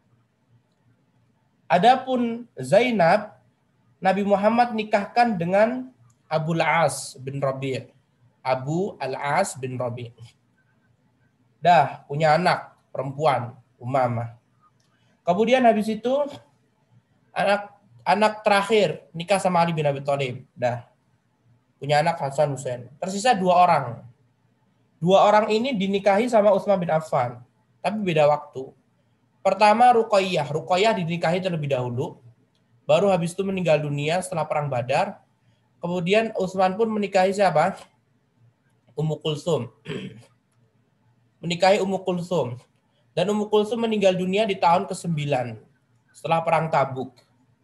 Adapun Zainab, Nabi Muhammad nikahkan dengan Abu Al-As bin Rabi'. Abu Al-As bin Rabi'. Dah punya anak perempuan, Umamah. Kemudian habis itu anak terakhir nikah sama Ali bin Abi Thalib. Dah punya anak Hasan Husain. Tersisa 2 orang. 2 orang ini dinikahi sama Utsman bin Affan, tapi beda waktu. Pertama Ruqayyah. Ruqayyah dinikahi terlebih dahulu. Baru habis itu meninggal dunia setelah perang Badar. Kemudian Utsman pun menikahi siapa? Ummu Kulsum. Menikahi Ummu Kulsum. Dan Ummu Kulsum meninggal dunia di tahun ke-9 setelah perang Tabuk.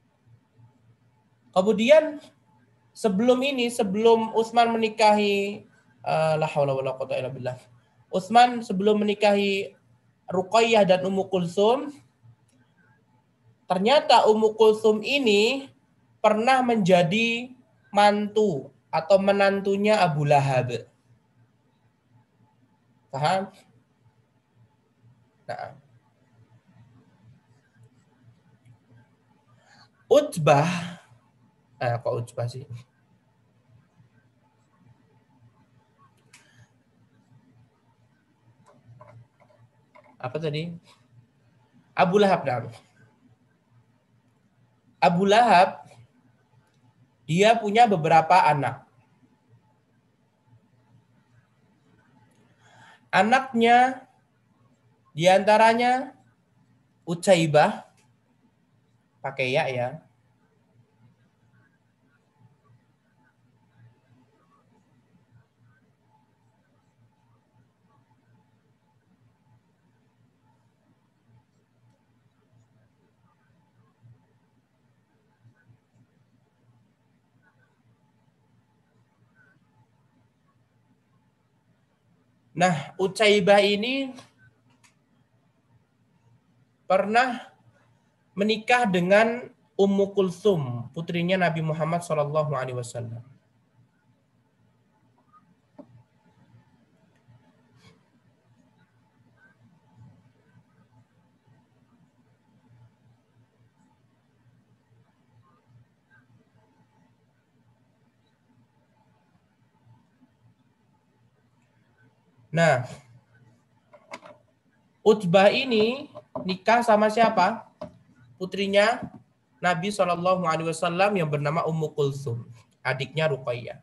Kemudian sebelum Utsman menikahi la haula wala quwwata illa billah. Utsman sebelum menikahi Ruqayyah dan Ummu Kulsum, ternyata Ummu Kulsum ini pernah menjadi mantu atau menantunya Abu Lahab. Paham? Nah, Utbah, kok Utbah sih? Apa tadi? Abu Lahab. Nah. Abu Lahab, dia punya beberapa anak. Anaknya diantaranya Utsaibah, pakai ya. Nah, Utsaibah ini pernah menikah dengan Ummu Kulsum, putrinya Nabi Muhammad SAW. Nah, Utbah ini nikah sama siapa? Putrinya Nabi SAW yang bernama Ummu Kulsum, adiknya Ruqayyah.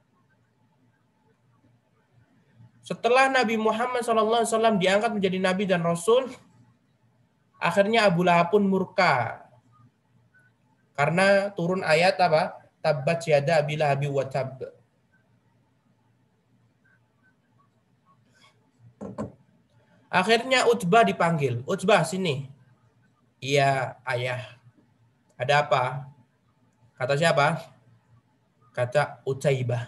Setelah Nabi Muhammad SAW diangkat menjadi Nabi dan Rasul, akhirnya Abu Lahab pun murka. Karena turun ayat apa? Tabbat yada Abi Lahabi wa tab. Akhirnya Utbah dipanggil. Utbah sini. Iya, ayah. Ada apa? Kata siapa? Kata Utsaibah.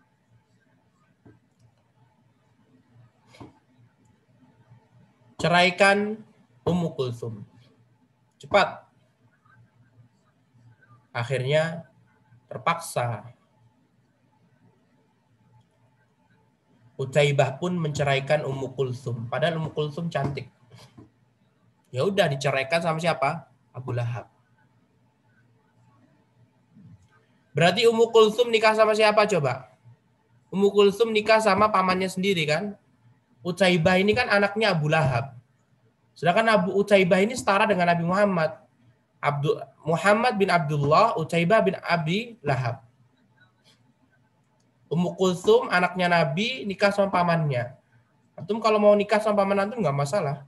Ceraikan Ummu Kulsum. Cepat. Akhirnya terpaksa. Utsaibah pun menceraikan Ummu Kulsum. Padahal Ummu Kulsum cantik. Ya udah diceraikan sama siapa? Abu Lahab. Berarti Ummu Kulsum nikah sama siapa coba? Ummu Kulsum nikah sama pamannya sendiri kan? Utsaibah ini kan anaknya Abu Lahab. Sedangkan Abu Utsaibah ini setara dengan Nabi Muhammad. Muhammad bin Abdullah, Utsaibah bin Abi Lahab. Ummu Kulsum anaknya Nabi nikah sama pamannya. Antum kalau mau nikah sama paman antum nggak masalah.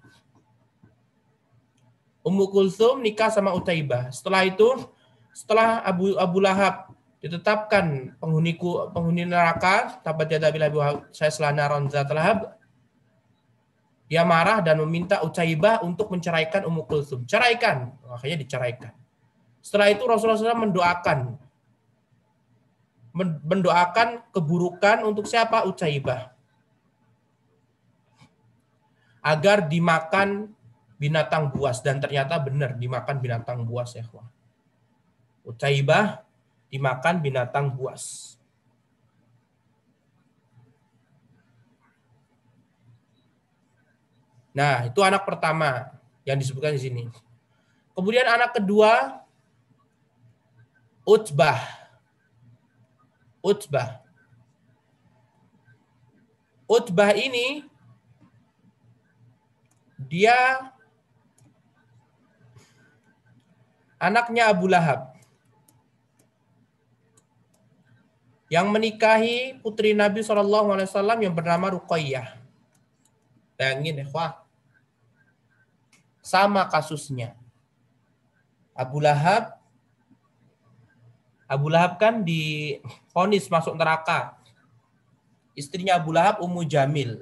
Ummu Kulsum nikah sama Utsaibah. Setelah itu, setelah Abu Lahab ditetapkan penghuni neraka, tabat yada billahi wa sayasla naran zat lahab, dia marah dan meminta Utsaibah untuk menceraikan Ummu Kulsum. Ceraikan, akhirnya diceraikan. Setelah itu Rasulullah SAW mendoakan keburukan untuk siapa? Utsaibah. Agar dimakan binatang buas. Dan ternyata benar dimakan binatang buas ya. Utsaibah dimakan binatang buas. Nah, itu anak pertama yang disebutkan di sini. Kemudian anak kedua, Utbah. Utbah ini dia anaknya Abu Lahab yang menikahi putri Nabi SAW yang bernama Ruqayyah. Bayangin ya, wah. Sama kasusnya. Abu Lahab kan divonis masuk neraka. Istrinya Abu Lahab Ummu Jamil.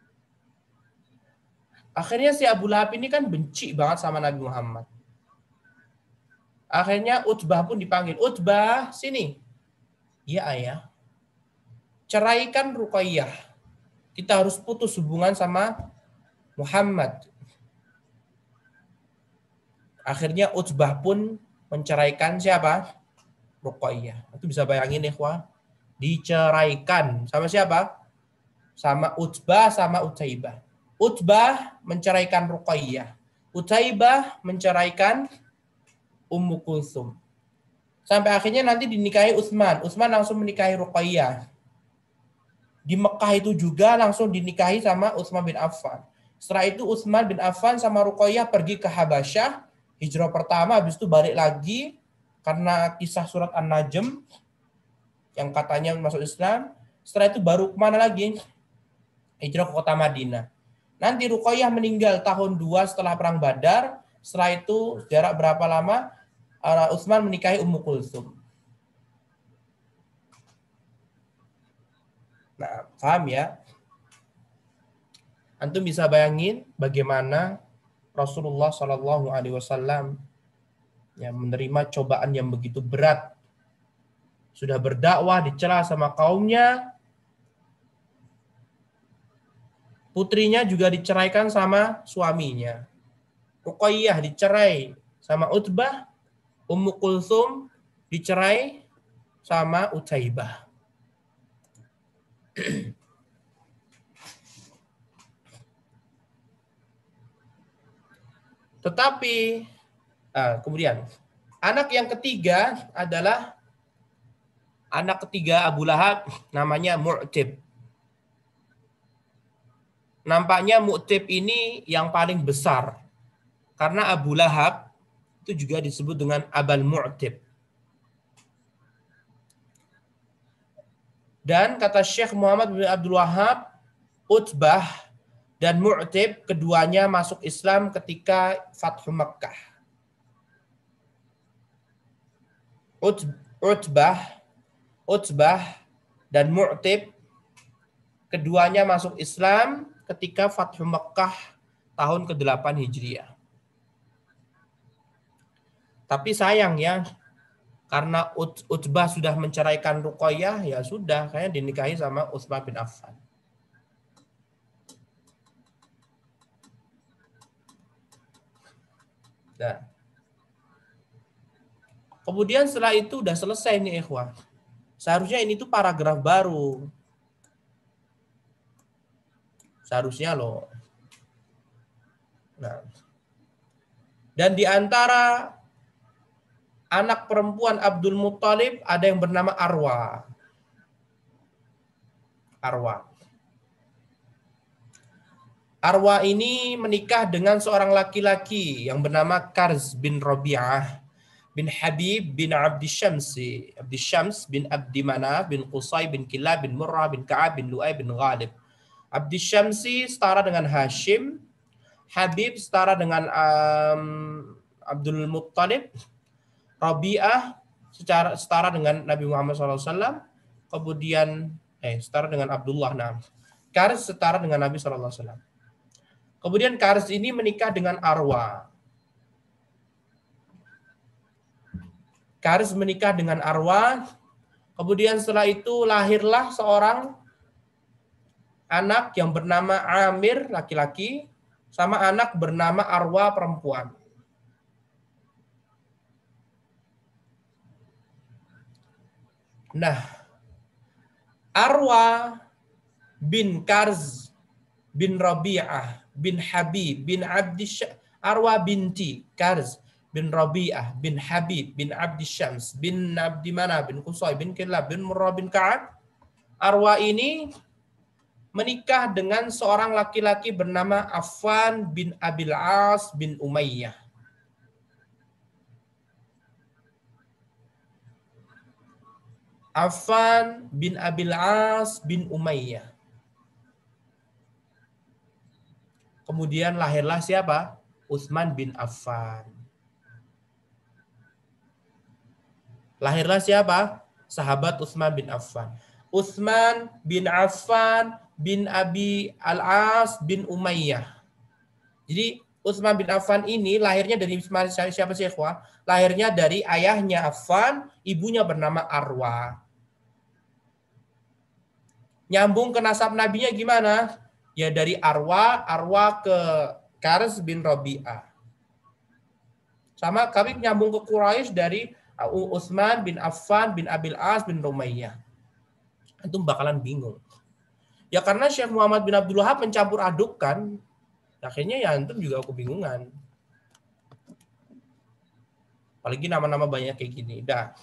Akhirnya si Abu Lahab ini kan benci banget sama Nabi Muhammad. Akhirnya Utbah pun dipanggil. Utbah, sini. Iya ayah. Ceraikan Ruqayyah. Kita harus putus hubungan sama Muhammad. Akhirnya Utbah pun menceraikan siapa? Ruqayyah. Itu bisa bayangin ya, diceraikan sama siapa? Sama Utbah sama Utsaibah. Utbah menceraikan Ruqayyah. Utsaibah menceraikan Ummu Kulsum. Sampai akhirnya nanti dinikahi Utsman. Utsman langsung menikahi Ruqayyah. Di Mekah itu juga langsung dinikahi sama Utsman bin Affan. Setelah itu Utsman bin Affan sama Ruqayyah pergi ke Habasyah. Hijrah pertama, habis itu balik lagi karena kisah surat An-Najm yang katanya masuk Islam. Setelah itu baru kemana lagi? Hijrah ke kota Madinah. Nanti Ruqayyah meninggal tahun 2 setelah perang Badar. Setelah itu jarak berapa lama? Utsman menikahi Ummu Kulsum. Nah, paham ya? Antum bisa bayangin bagaimana Rasulullah Shallallahu Alaihi Wasallam yang menerima cobaan yang begitu berat, sudah berdakwah dicela sama kaumnya, putrinya juga diceraikan sama suaminya. Ruqayyah dicerai sama Utbah, Ummu Kulsum dicerai sama Utsaibah. Tetapi kemudian anak yang ketiga adalah anak ketiga Abu Lahab, namanya Mu'tib. Nampaknya Mu'tib ini yang paling besar karena Abu Lahab itu juga disebut dengan Abal Mu'tib. Dan kata Syekh Muhammad bin Abdul Wahab, Utbah dan Mu'tib keduanya masuk Islam ketika Fathu Makkah. Utbah dan Mu'tib keduanya masuk Islam ketika Fathu Makkah tahun ke-8 Hijriah. Tapi sayang ya, karena Utbah sudah menceraikan Ruqayyah, ya sudah, kayaknya dinikahi sama Utsman bin Affan. Nah, kemudian setelah itu udah selesai nih ikhwah. Seharusnya ini tuh paragraf baru. Seharusnya loh. Nah, Dan di antara anak perempuan Abdul Muttalib ada yang bernama Arwa. Arwa. Arwa ini menikah dengan seorang laki-laki yang bernama Karz bin Rabi'ah bin Habib bin Abdi Syamsi, Abdi Syams bin Abdi Manaf bin Qusay bin Kilab bin Murrah bin Ka'ab bin Lu'ay bin Ghalib. Abdi Syamsi setara dengan Hashim, Habib setara dengan Abdul Muttalib, Rabi'ah secara setara dengan Nabi Muhammad SAW, kemudian setara dengan Abdullah, Karz setara dengan Nabi SAW. Kemudian Karz ini menikah dengan Arwa. Karz menikah dengan Arwa. Kemudian setelah itu lahirlah seorang anak yang bernama Amir laki-laki sama anak bernama Arwa perempuan. Nah, Arwa bin Karz bin Rabi'ah bin Habib bin Abdi Arwa binti Karz bin Rabi'ah bin Habib bin Abdi Syams bin Abdi Manaf bin Qusay bin Kilab bin Murrah bin Ka'ab. Arwa ini menikah dengan seorang laki-laki bernama Affan bin Abil As bin Umayyah. Affan bin Abil As bin Umayyah. Kemudian lahirlah siapa? Utsman bin Affan. Lahirlah siapa? Sahabat Utsman bin Affan. Utsman bin Affan bin Abi Al-As bin Umayyah. Jadi Utsman bin Affan ini lahirnya dari siapa sih, ikhwah? Lahirnya dari ayahnya Affan, ibunya bernama Arwa. Nyambung ke nasab nabinya gimana? Ya dari Arwa ke Karz bin Rabi'ah. Sama kami nyambung ke Quraisy dari Utsman bin Affan bin Abil As bin Umayyah. Antum bakalan bingung. Ya karena Syekh Muhammad bin Abdul Wahab mencampur adukkan, akhirnya ya antum juga kebingungan. Apalagi nama-nama banyak kayak gini. Dah.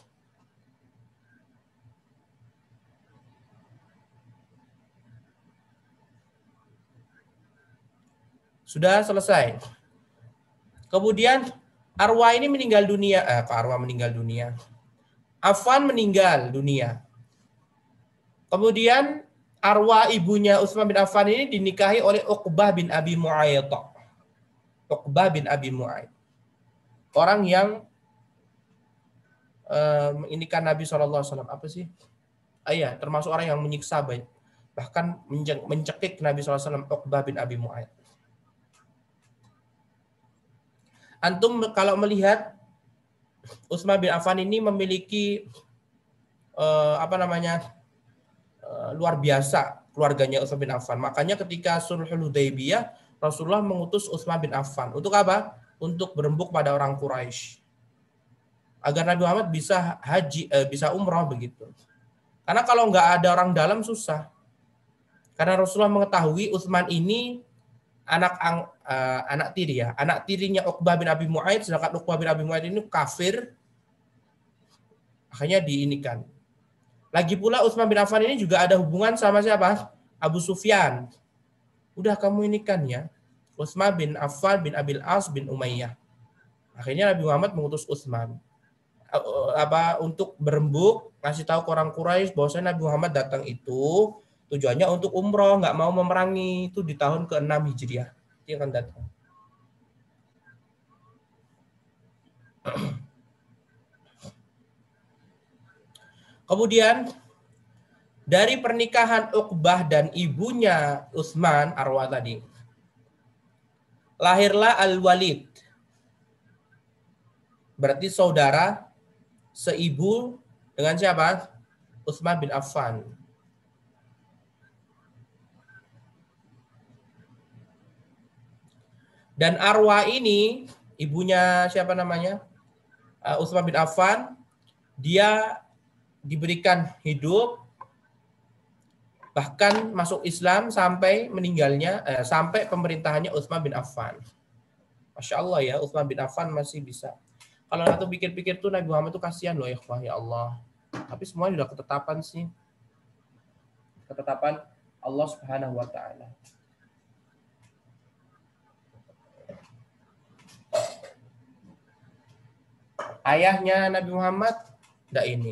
Sudah selesai. Kemudian Arwa ini meninggal dunia. Arwa meninggal dunia. Affan meninggal dunia. Kemudian Arwa ibunya Utsman bin Affan ini dinikahi oleh Uqbah bin Abi Mu'ayyid. Uqbah bin Abi Mu'ayyid. Orang yang menginginkan Nabi SAW. Apa sih? Iya, termasuk orang yang menyiksa bahkan mencekik Nabi SAW, Uqbah bin Abi Mu'ayyid. Antum kalau melihat Utsman bin Affan ini memiliki luar biasa keluarganya Utsman bin Affan. Makanya ketika Sulhul Hudaybiyah, Rasulullah mengutus Utsman bin Affan. Untuk apa? Untuk berembuk pada orang Quraisy. Agar Nabi Muhammad bisa haji, bisa umrah begitu. Karena kalau nggak ada orang dalam susah. Karena Rasulullah mengetahui Utsman ini anak tiri ya. Anak tirinya Uqbah bin Abi Mu'ayyid, sedangkan Uqbah bin Abi Mu'ayyid ini kafir. Akhirnya diinikan. Lagi pula Utsman bin Affan ini juga ada hubungan sama siapa? Abu Sufyan. Udah kamu inikan ya. Utsman bin Affan bin Abil As bin Umayyah. Akhirnya Nabi Muhammad mengutus Utsman untuk berembuk, ngasih tahu ke orang Quraisy bahwasanya Nabi Muhammad datang itu tujuannya untuk umroh, nggak mau memerangi. Itu di tahun ke-6 Hijriah. Dia akan datang. Kemudian dari pernikahan Uqbah dan ibunya Utsman, Arwa tadi, lahirlah Al-Walid. Berarti saudara seibu dengan siapa? Utsman bin Affan. Dan Arwa ini, ibunya siapa namanya? Utsman bin Affan, dia diberikan hidup, bahkan masuk Islam sampai meninggalnya, sampai pemerintahannya Utsman bin Affan. Masya Allah ya, Utsman bin Affan masih bisa. Kalau atau pikir-pikir tuh Nabi Muhammad tuh kasihan loh ya, ya Allah. Tapi semuanya udah ketetapan sih. Ketetapan Allah Subhanahu wa taala. Ayahnya Nabi Muhammad enggak ini.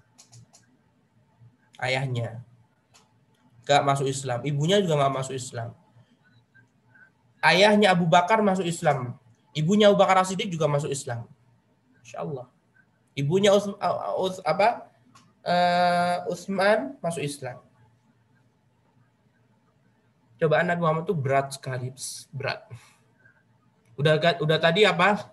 Ayahnya enggak masuk Islam, ibunya juga enggak masuk Islam. Ayahnya Abu Bakar masuk Islam, ibunya Abu Bakar As-Siddiq juga masuk Islam. Insyaallah. Ibunya Utsman masuk Islam. Cobaan Nabi Muhammad itu berat sekali, berat. Udah tadi apa?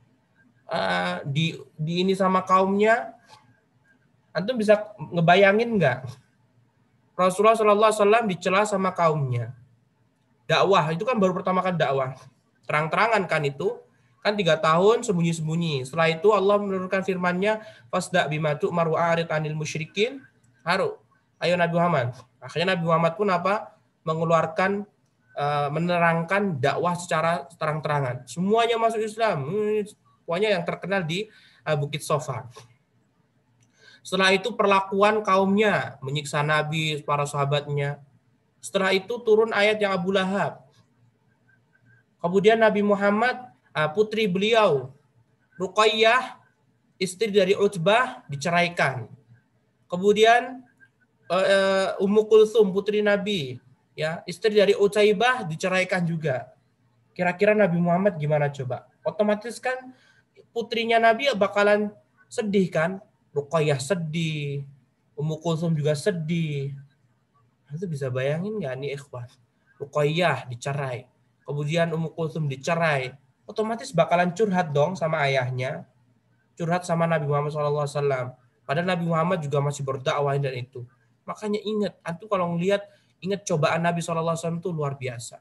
Di ini sama kaumnya, antum bisa ngebayangin nggak? Rasulullah SAW dicela sama kaumnya. Dakwah itu kan baru pertama kali dakwah. Terang-terangan kan itu, kan 3 tahun sembunyi-sembunyi. Setelah itu Allah menurunkan firman-Nya, fasda bima tu'mar wa arid anil musyrikin. Ayo Nabi Muhammad. Akhirnya Nabi Muhammad pun apa? Mengeluarkan menerangkan dakwah secara terang-terangan. Semuanya masuk Islam. Pokoknya yang terkenal di Bukit Sofa. Setelah itu perlakuan kaumnya, menyiksa Nabi, para sahabatnya. Setelah itu turun ayat yang Abu Lahab. Kemudian Nabi Muhammad, putri beliau, Ruqayyah, istri dari Utbah, diceraikan. Kemudian Ummu Kulsum, putri Nabi, ya, istri dari Utaibah, diceraikan juga. Kira-kira Nabi Muhammad gimana coba? Otomatis kan putrinya Nabi bakalan sedih kan? Ruqayyah sedih, Ummu Kulsum juga sedih. Itu bisa bayangin nggak nih ikhwan? Ruqayyah dicerai, kemudian Ummu Kulsum dicerai, otomatis bakalan curhat dong sama ayahnya, curhat sama Nabi Muhammad SAW. Padahal Nabi Muhammad juga masih berdakwah dan itu. Makanya ingat, antum kalau ingat cobaan Nabi SAW itu luar biasa.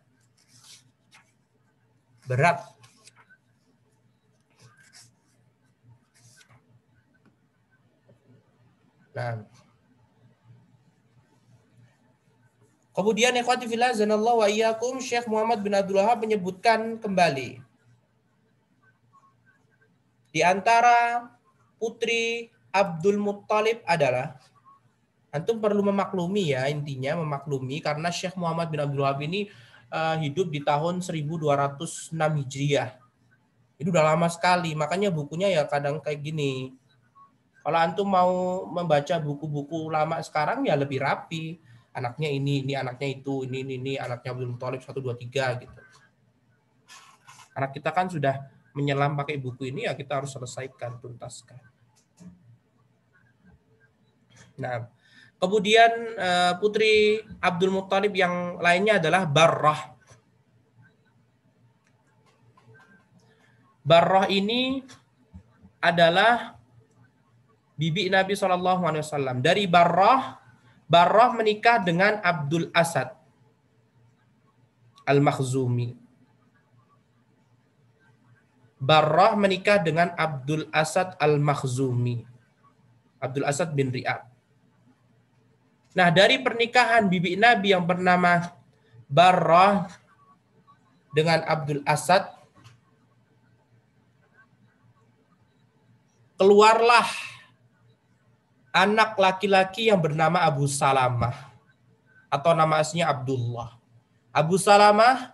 Berat. Nah, kemudian ikhwati fillah zanallahu wa iyyakum, Syekh Muhammad bin Abdul Wahhab menyebutkan kembali di antara putri Abdul Muttalib adalah, antum perlu memaklumi ya, intinya memaklumi karena Syekh Muhammad bin Abdul Wahhab ini hidup di tahun 1206 Hijriah. Itu udah lama sekali, makanya bukunya ya kadang kayak gini. Kalau antum mau membaca buku-buku lama sekarang ya lebih rapi. Anaknya ini anaknya itu, ini anaknya Abdul Muttalib 1 2 3 gitu. Karena kita kan sudah menyelam pakai buku ini, ya kita harus selesaikan, tuntaskan. Nah, kemudian putri Abdul Muttalib yang lainnya adalah Barrah. Barrah ini adalah bibi Nabi SAW. Dari Barrah menikah dengan Abdul Asad Al-Makhzumi. Barrah menikah dengan Abdul Asad Al-Makhzumi. Abdul Asad bin Ri'ab. Nah, dari pernikahan bibi Nabi yang bernama Barrah dengan Abdul Asad, keluarlah anak laki-laki yang bernama Abu Salamah, atau nama aslinya Abdullah. Abu Salamah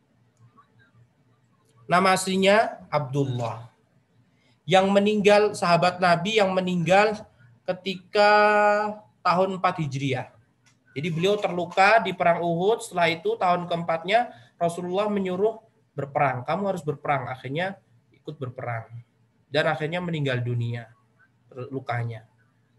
nama aslinya Abdullah. Yang meninggal, sahabat Nabi yang meninggal ketika tahun 4 Hijriah. Jadi beliau terluka di perang Uhud. Setelah itu tahun keempatnya Rasulullah menyuruh berperang. Kamu harus berperang. Akhirnya ikut berperang. Dan akhirnya meninggal dunia lukanya.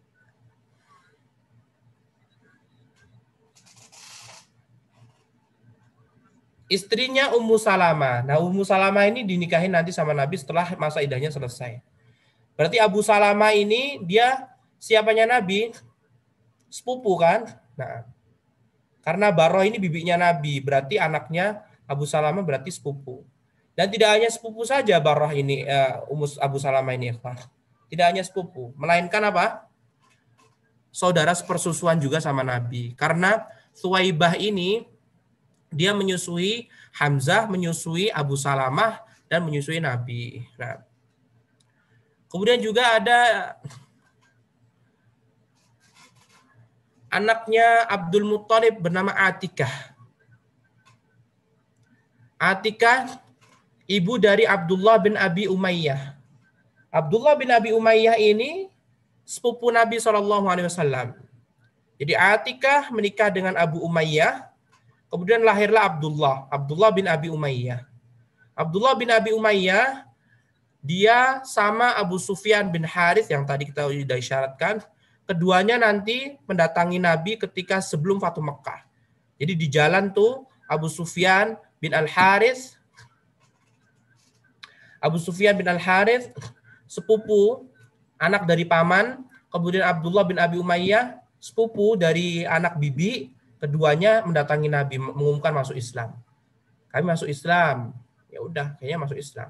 Istrinya Ummu Salamah. Nah, Ummu Salamah ini dinikahin nanti sama Nabi setelah masa iddahnya selesai. Berarti Abu Salamah ini dia siapanya Nabi? Sepupu kan? Nah, karena Barrah ini bibinya Nabi, berarti anaknya Abu Salamah berarti sepupu. Dan tidak hanya sepupu saja Barrah ini, Abu Salamah ini. Tidak hanya sepupu, melainkan apa? Saudara sepersusuan juga sama Nabi. Karena Suwaibah ini dia menyusui Hamzah, menyusui Abu Salamah, dan menyusui Nabi. Nah, kemudian juga ada anaknya Abdul Muthalib bernama Atikah. Atikah ibu dari Abdullah bin Abi Umayyah. Abdullah bin Abi Umayyah ini sepupu Nabi SAW. Jadi Atikah menikah dengan Abu Umayyah, kemudian lahirlah Abdullah bin Abi Umayyah. Abdullah bin Abi Umayyah, dia sama Abu Sufyan bin Harith yang tadi kita sudah isyaratkan, keduanya nanti mendatangi Nabi ketika sebelum Fatu Mekkah. Jadi di jalan tuh Abu Sufyan bin Al-Harith, sepupu, anak dari paman, kemudian Abdullah bin Abi Umayyah, sepupu dari anak bibi, keduanya mendatangi Nabi, mengumumkan masuk Islam. Kami masuk Islam. Ya udah, kayaknya masuk Islam.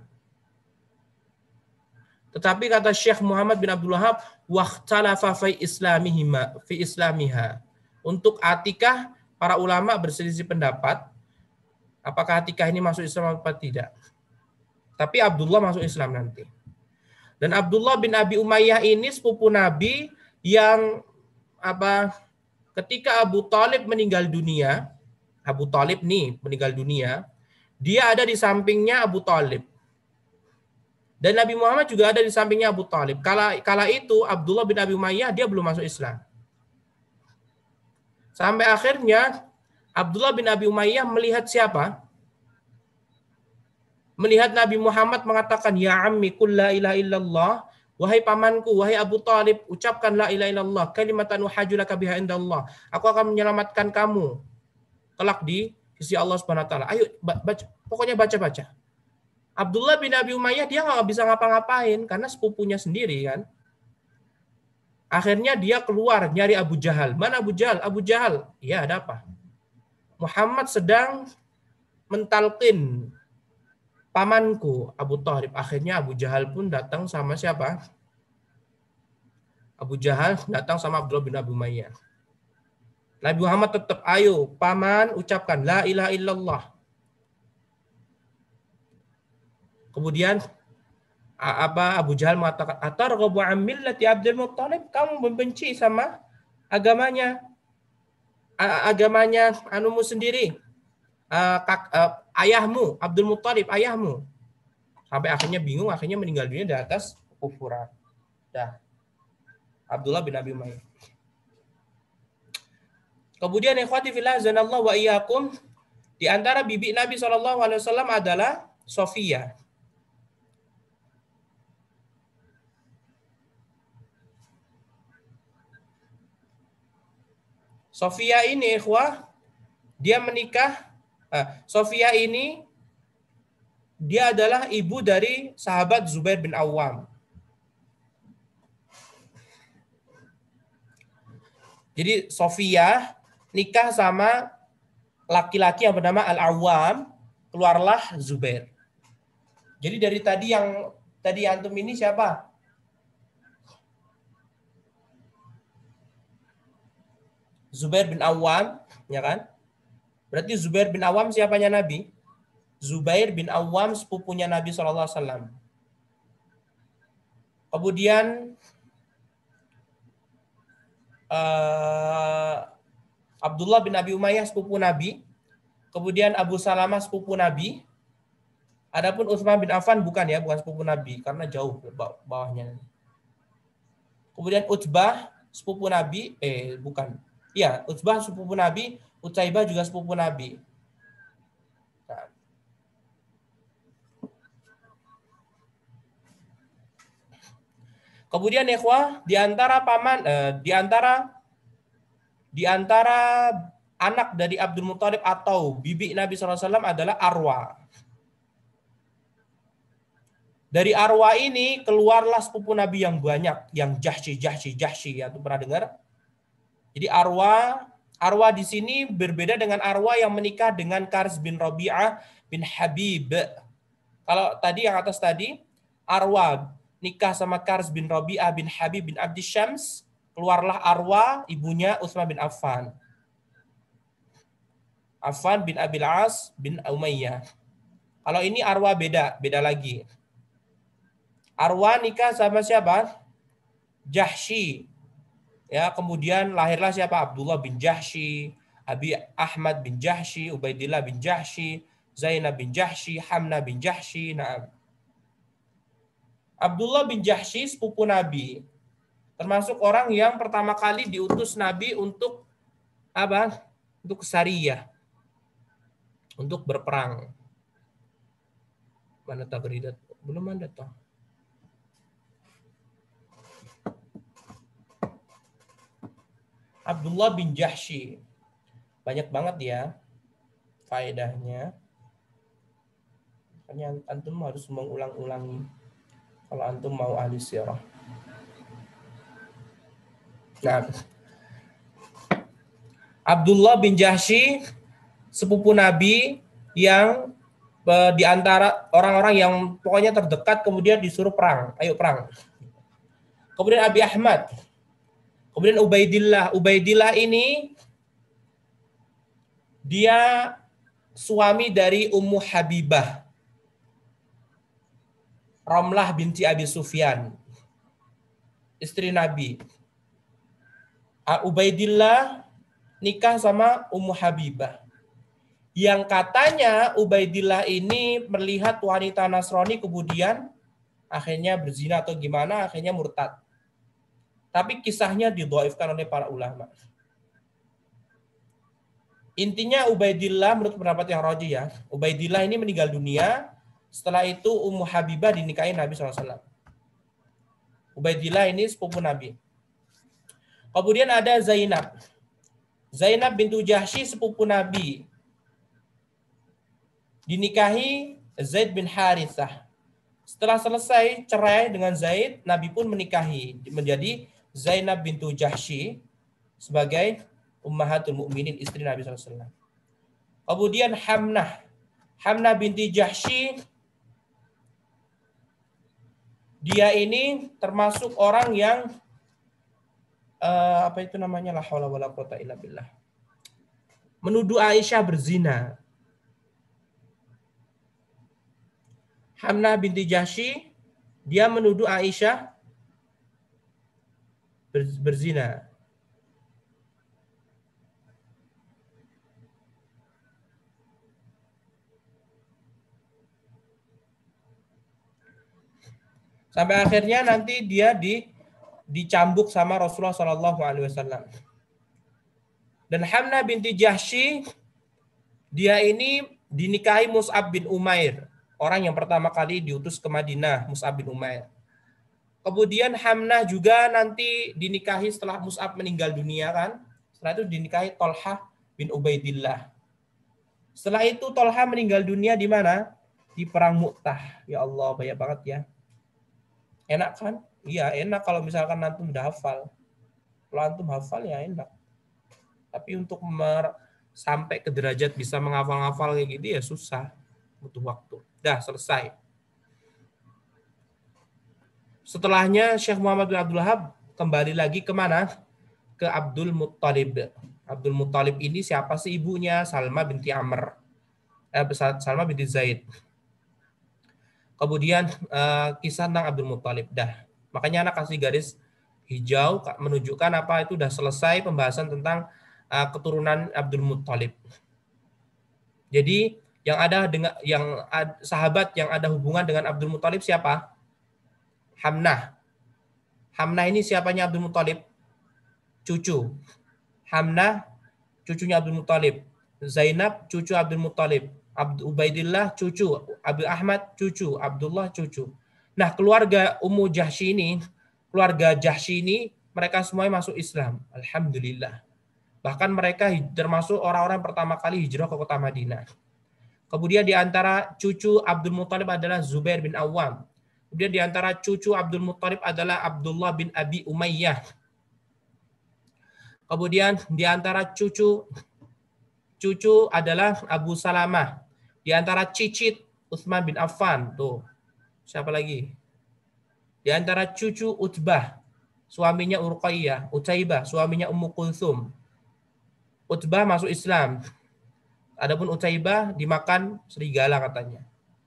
Tetapi kata Syekh Muhammad bin Abdul Wahab, waqtalafa fi islamiha. Untuk Atikah, para ulama berselisih pendapat, apakah Atikah ini masuk Islam atau tidak. Tapi Abdullah masuk Islam nanti. Dan Abdullah bin Abi Umayyah ini sepupu Nabi yang ketika Abu Thalib meninggal dunia, dia ada di sampingnya Abu Thalib. Dan Nabi Muhammad juga ada di sampingnya Abu Thalib. Kala itu Abdullah bin Abi Umayyah dia belum masuk Islam. Sampai akhirnya Abdullah bin Abi Umayyah melihat siapa? Melihat Nabi Muhammad mengatakan, ya ammi qul la ilaha illallah, wahai pamanku, wahai Abu Thalib, ucapkan la ilaha illallah, kalimatan uhajulaka biha indallah. Aku akan menyelamatkan kamu kelak di sisi Allah Subhanahu wa taala. Ayo baca, pokoknya baca. Abdullah bin Abi Umayyah dia nggak bisa ngapa-ngapain karena sepupunya sendiri kan. Akhirnya dia keluar nyari Abu Jahal. Mana Abu Jahal? Abu Jahal. Ya, ada apa? Muhammad sedang mentalqin pamanku Abu Thalib. Akhirnya Abu Jahal pun datang sama siapa? Abu Jahal datang sama Abdullah bin Abi Umayyah. Nabi Muhammad tetap, ayo paman ucapkan la ilaha illallah. Kemudian Abu Jahal mengatakan, atarghabu an millati Abdul Muthalib, kamu membenci sama agamanya anumu sendiri, ayahmu Abdul Muthalib, ayahmu. Sampai akhirnya bingung, akhirnya meninggal dunia di atas kekufuran. Dah. Abdullah bin Abi Umayyah. Kemudian ikhwati fillah zanallahu wa iyyakum, di antara bibi Nabi SAW adalah Sofia. Sofia ini ikhwah, dia menikah. Sofia ini dia adalah ibu dari sahabat Zubair bin Awam. Jadi Sofia nikah sama laki-laki yang bernama Al-Awwam, keluarlah Zubair. Jadi dari tadi antum ini siapa? Zubair bin Awam, ya kan? Berarti Zubair bin Awam siapanya Nabi? Zubair bin Awam sepupunya Nabi SAW. Kemudian Abdullah bin Abi Umayyah sepupu Nabi. Kemudian Abu Salamah sepupu Nabi. Adapun Utsman bin Affan bukan sepupu Nabi karena jauh bawahnya. Kemudian Utbah sepupu Nabi, bukan. Iya, Utbah sepupu Nabi, Utaibah juga sepupu Nabi. Nah. Kemudian ikhwah, di antara anak dari Abdul Muthalib atau bibi Nabi SAW adalah Arwa. Dari Arwa ini keluarlah sepupu Nabi yang banyak, yang Jahsy, ya, itu pernah dengar? Jadi Arwa di sini berbeda dengan Arwa yang menikah dengan Qarz bin Rabi'ah bin Habib. Kalau tadi yang atas tadi, Arwa nikah sama Qarz bin Rabi'ah bin Habib bin Abdi Syams, keluarlah Arwa, ibunya Utsman bin Affan. Affan bin Abil As bin Umayyah. Kalau ini Arwah beda lagi. Arwah nikah sama siapa? Jahsy. Ya, kemudian lahirlah siapa? Abdullah bin Jahsy, Abi Ahmad bin Jahsy, Ubaidillah bin Jahsy, Zainab bin Jahsy, Hamna bin Jahsy. Nah, Abdullah bin Jahsy sepupu Nabi. Termasuk orang yang pertama kali diutus Nabi untuk apa? Untuk syariah, untuk berperang. Mana Tabridat? Belum ada toh. Abdullah bin Jahsy. Banyak banget ya faedahnya. Makanya antum harus mengulang-ulangi kalau antum mau ahli sirah. Nah, Abdullah bin Jahsy sepupu Nabi yang di antara orang-orang yang pokoknya terdekat kemudian disuruh perang, ayo perang. Kemudian Abi Ahmad, kemudian Ubaidillah. Ubaidillah ini dia suami dari Ummu Habibah, Ramlah binti Abi Sufyan, istri Nabi. Ubaidillah nikah sama Ummu Habibah. Yang katanya Ubaidillah ini melihat wanita Nasrani kemudian akhirnya berzina atau gimana, akhirnya murtad. Tapi kisahnya didhaifkan oleh para ulama. Intinya Ubaidillah menurut pendapat yang rajih ya, Ubaidillah ini meninggal dunia, setelah itu Ummu Habibah dinikahi Nabi SAW. Ubaidillah ini sepupu Nabi. Kemudian ada Zainab. Zainab bintu Jahsy sepupu Nabi. Dinikahi Zaid bin Harithah. Setelah selesai cerai dengan Zaid, Nabi pun menikahi menjadi Zainab bintu Jahsy sebagai Ummahatul Mukminin, istri Nabi SAW. Kemudian Hamnah binti Jahsy, dia ini termasuk orang yang apa itu namanya, la haula wala quwata illa billah, menuduh Aisyah berzina. Hamnah binti Jahsy, dia menuduh Aisyah berzina. Sampai akhirnya nanti dia dicambuk sama Rasulullah SAW. Dan Hamnah binti Jahsy, dia ini dinikahi Mus'ab bin Umair, orang yang pertama kali diutus ke Madinah, Mus'ab bin Umair. Kemudian Hamnah juga nanti dinikahi setelah Mus'ab meninggal dunia kan. Setelah itu dinikahi Tolhah bin Ubaidillah. Setelah itu Tolhah meninggal dunia di mana? Di perang Mu'tah. Ya Allah, banyak banget ya. Enak kan? Iya, enak kalau misalkan antum udah hafal. Kalau antum hafal ya enak. Tapi untuk sampai ke derajat bisa menghafal-hafal kayak gitu ya susah. Butuh waktu. Dah, selesai. Setelahnya Syekh Muhammad bin Abdul Wahab kembali lagi kemana? Ke Abdul Muttalib. Abdul Muttalib ini siapa sih ibunya? Salma binti Amr. Salma binti Zaid. Kemudian kisah tentang Abdul Muttalib. Dah. Makanya anak kasih garis hijau menunjukkan apa itu udah selesai pembahasan tentang keturunan Abdul Muttalib. Jadi sahabat yang ada hubungan dengan Abdul Muttalib siapa? Hamnah. Hamnah ini siapanya Abdul Muttalib? Cucu. Hamnah cucunya Abdul Muttalib. Zainab cucu Abdul Muttalib. Ubaidillah cucu, Abi Ahmad cucu, Abdullah cucu. Nah, keluarga Ummu Jahsy ini, keluarga Jahsy ini, mereka semuanya masuk Islam. Alhamdulillah. Bahkan mereka termasuk orang-orang pertama kali hijrah ke kota Madinah. Kemudian di antara cucu Abdul Muttalib adalah Zubair bin Awam. Kemudian di antara cucu Abdul Muttalib adalah Abdullah bin Abi Umayyah. Kemudian di antara cucu adalah Abu Salamah. Di antara cicit Utsman bin Affan. Tuh. Siapa lagi? Di antara cucu Utbah, suaminya Urqayyah. Utaibah, suaminya Ummu Kulthum. Utbah masuk Islam. Adapun Utaibah dimakan serigala katanya.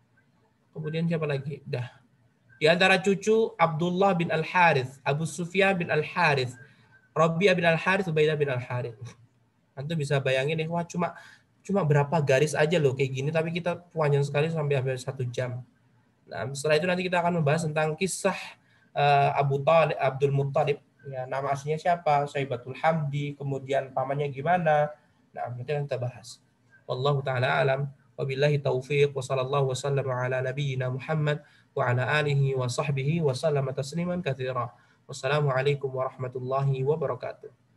Kemudian siapa lagi? Dah. Di antara cucu Abdullah bin Al-Harith, Abu Sufyan bin Al-Harith, Rabi'ah bin Al-Harith, Ubaidah bin Al-Harith. Antum bisa bayangin ya, wah cuma cuma berapa garis aja loh kayak gini, tapi kita panjang sekali sampai hampir 1 jam. Nah, setelah itu nanti kita akan membahas tentang kisah Abu Talib, Abdul Muttalib. Ya, nama aslinya siapa? Saibatul Hamdi, kemudian pamannya gimana? Nah, nanti kita bahas. Wallahu taala alam. Wabillahi taufiq wa sallallahu wasallam ala nabiyyina Muhammad wa ala alihi wa sahbihi wa sallama tasliman katsira. Wassalamualaikum warahmatullahi wabarakatuh.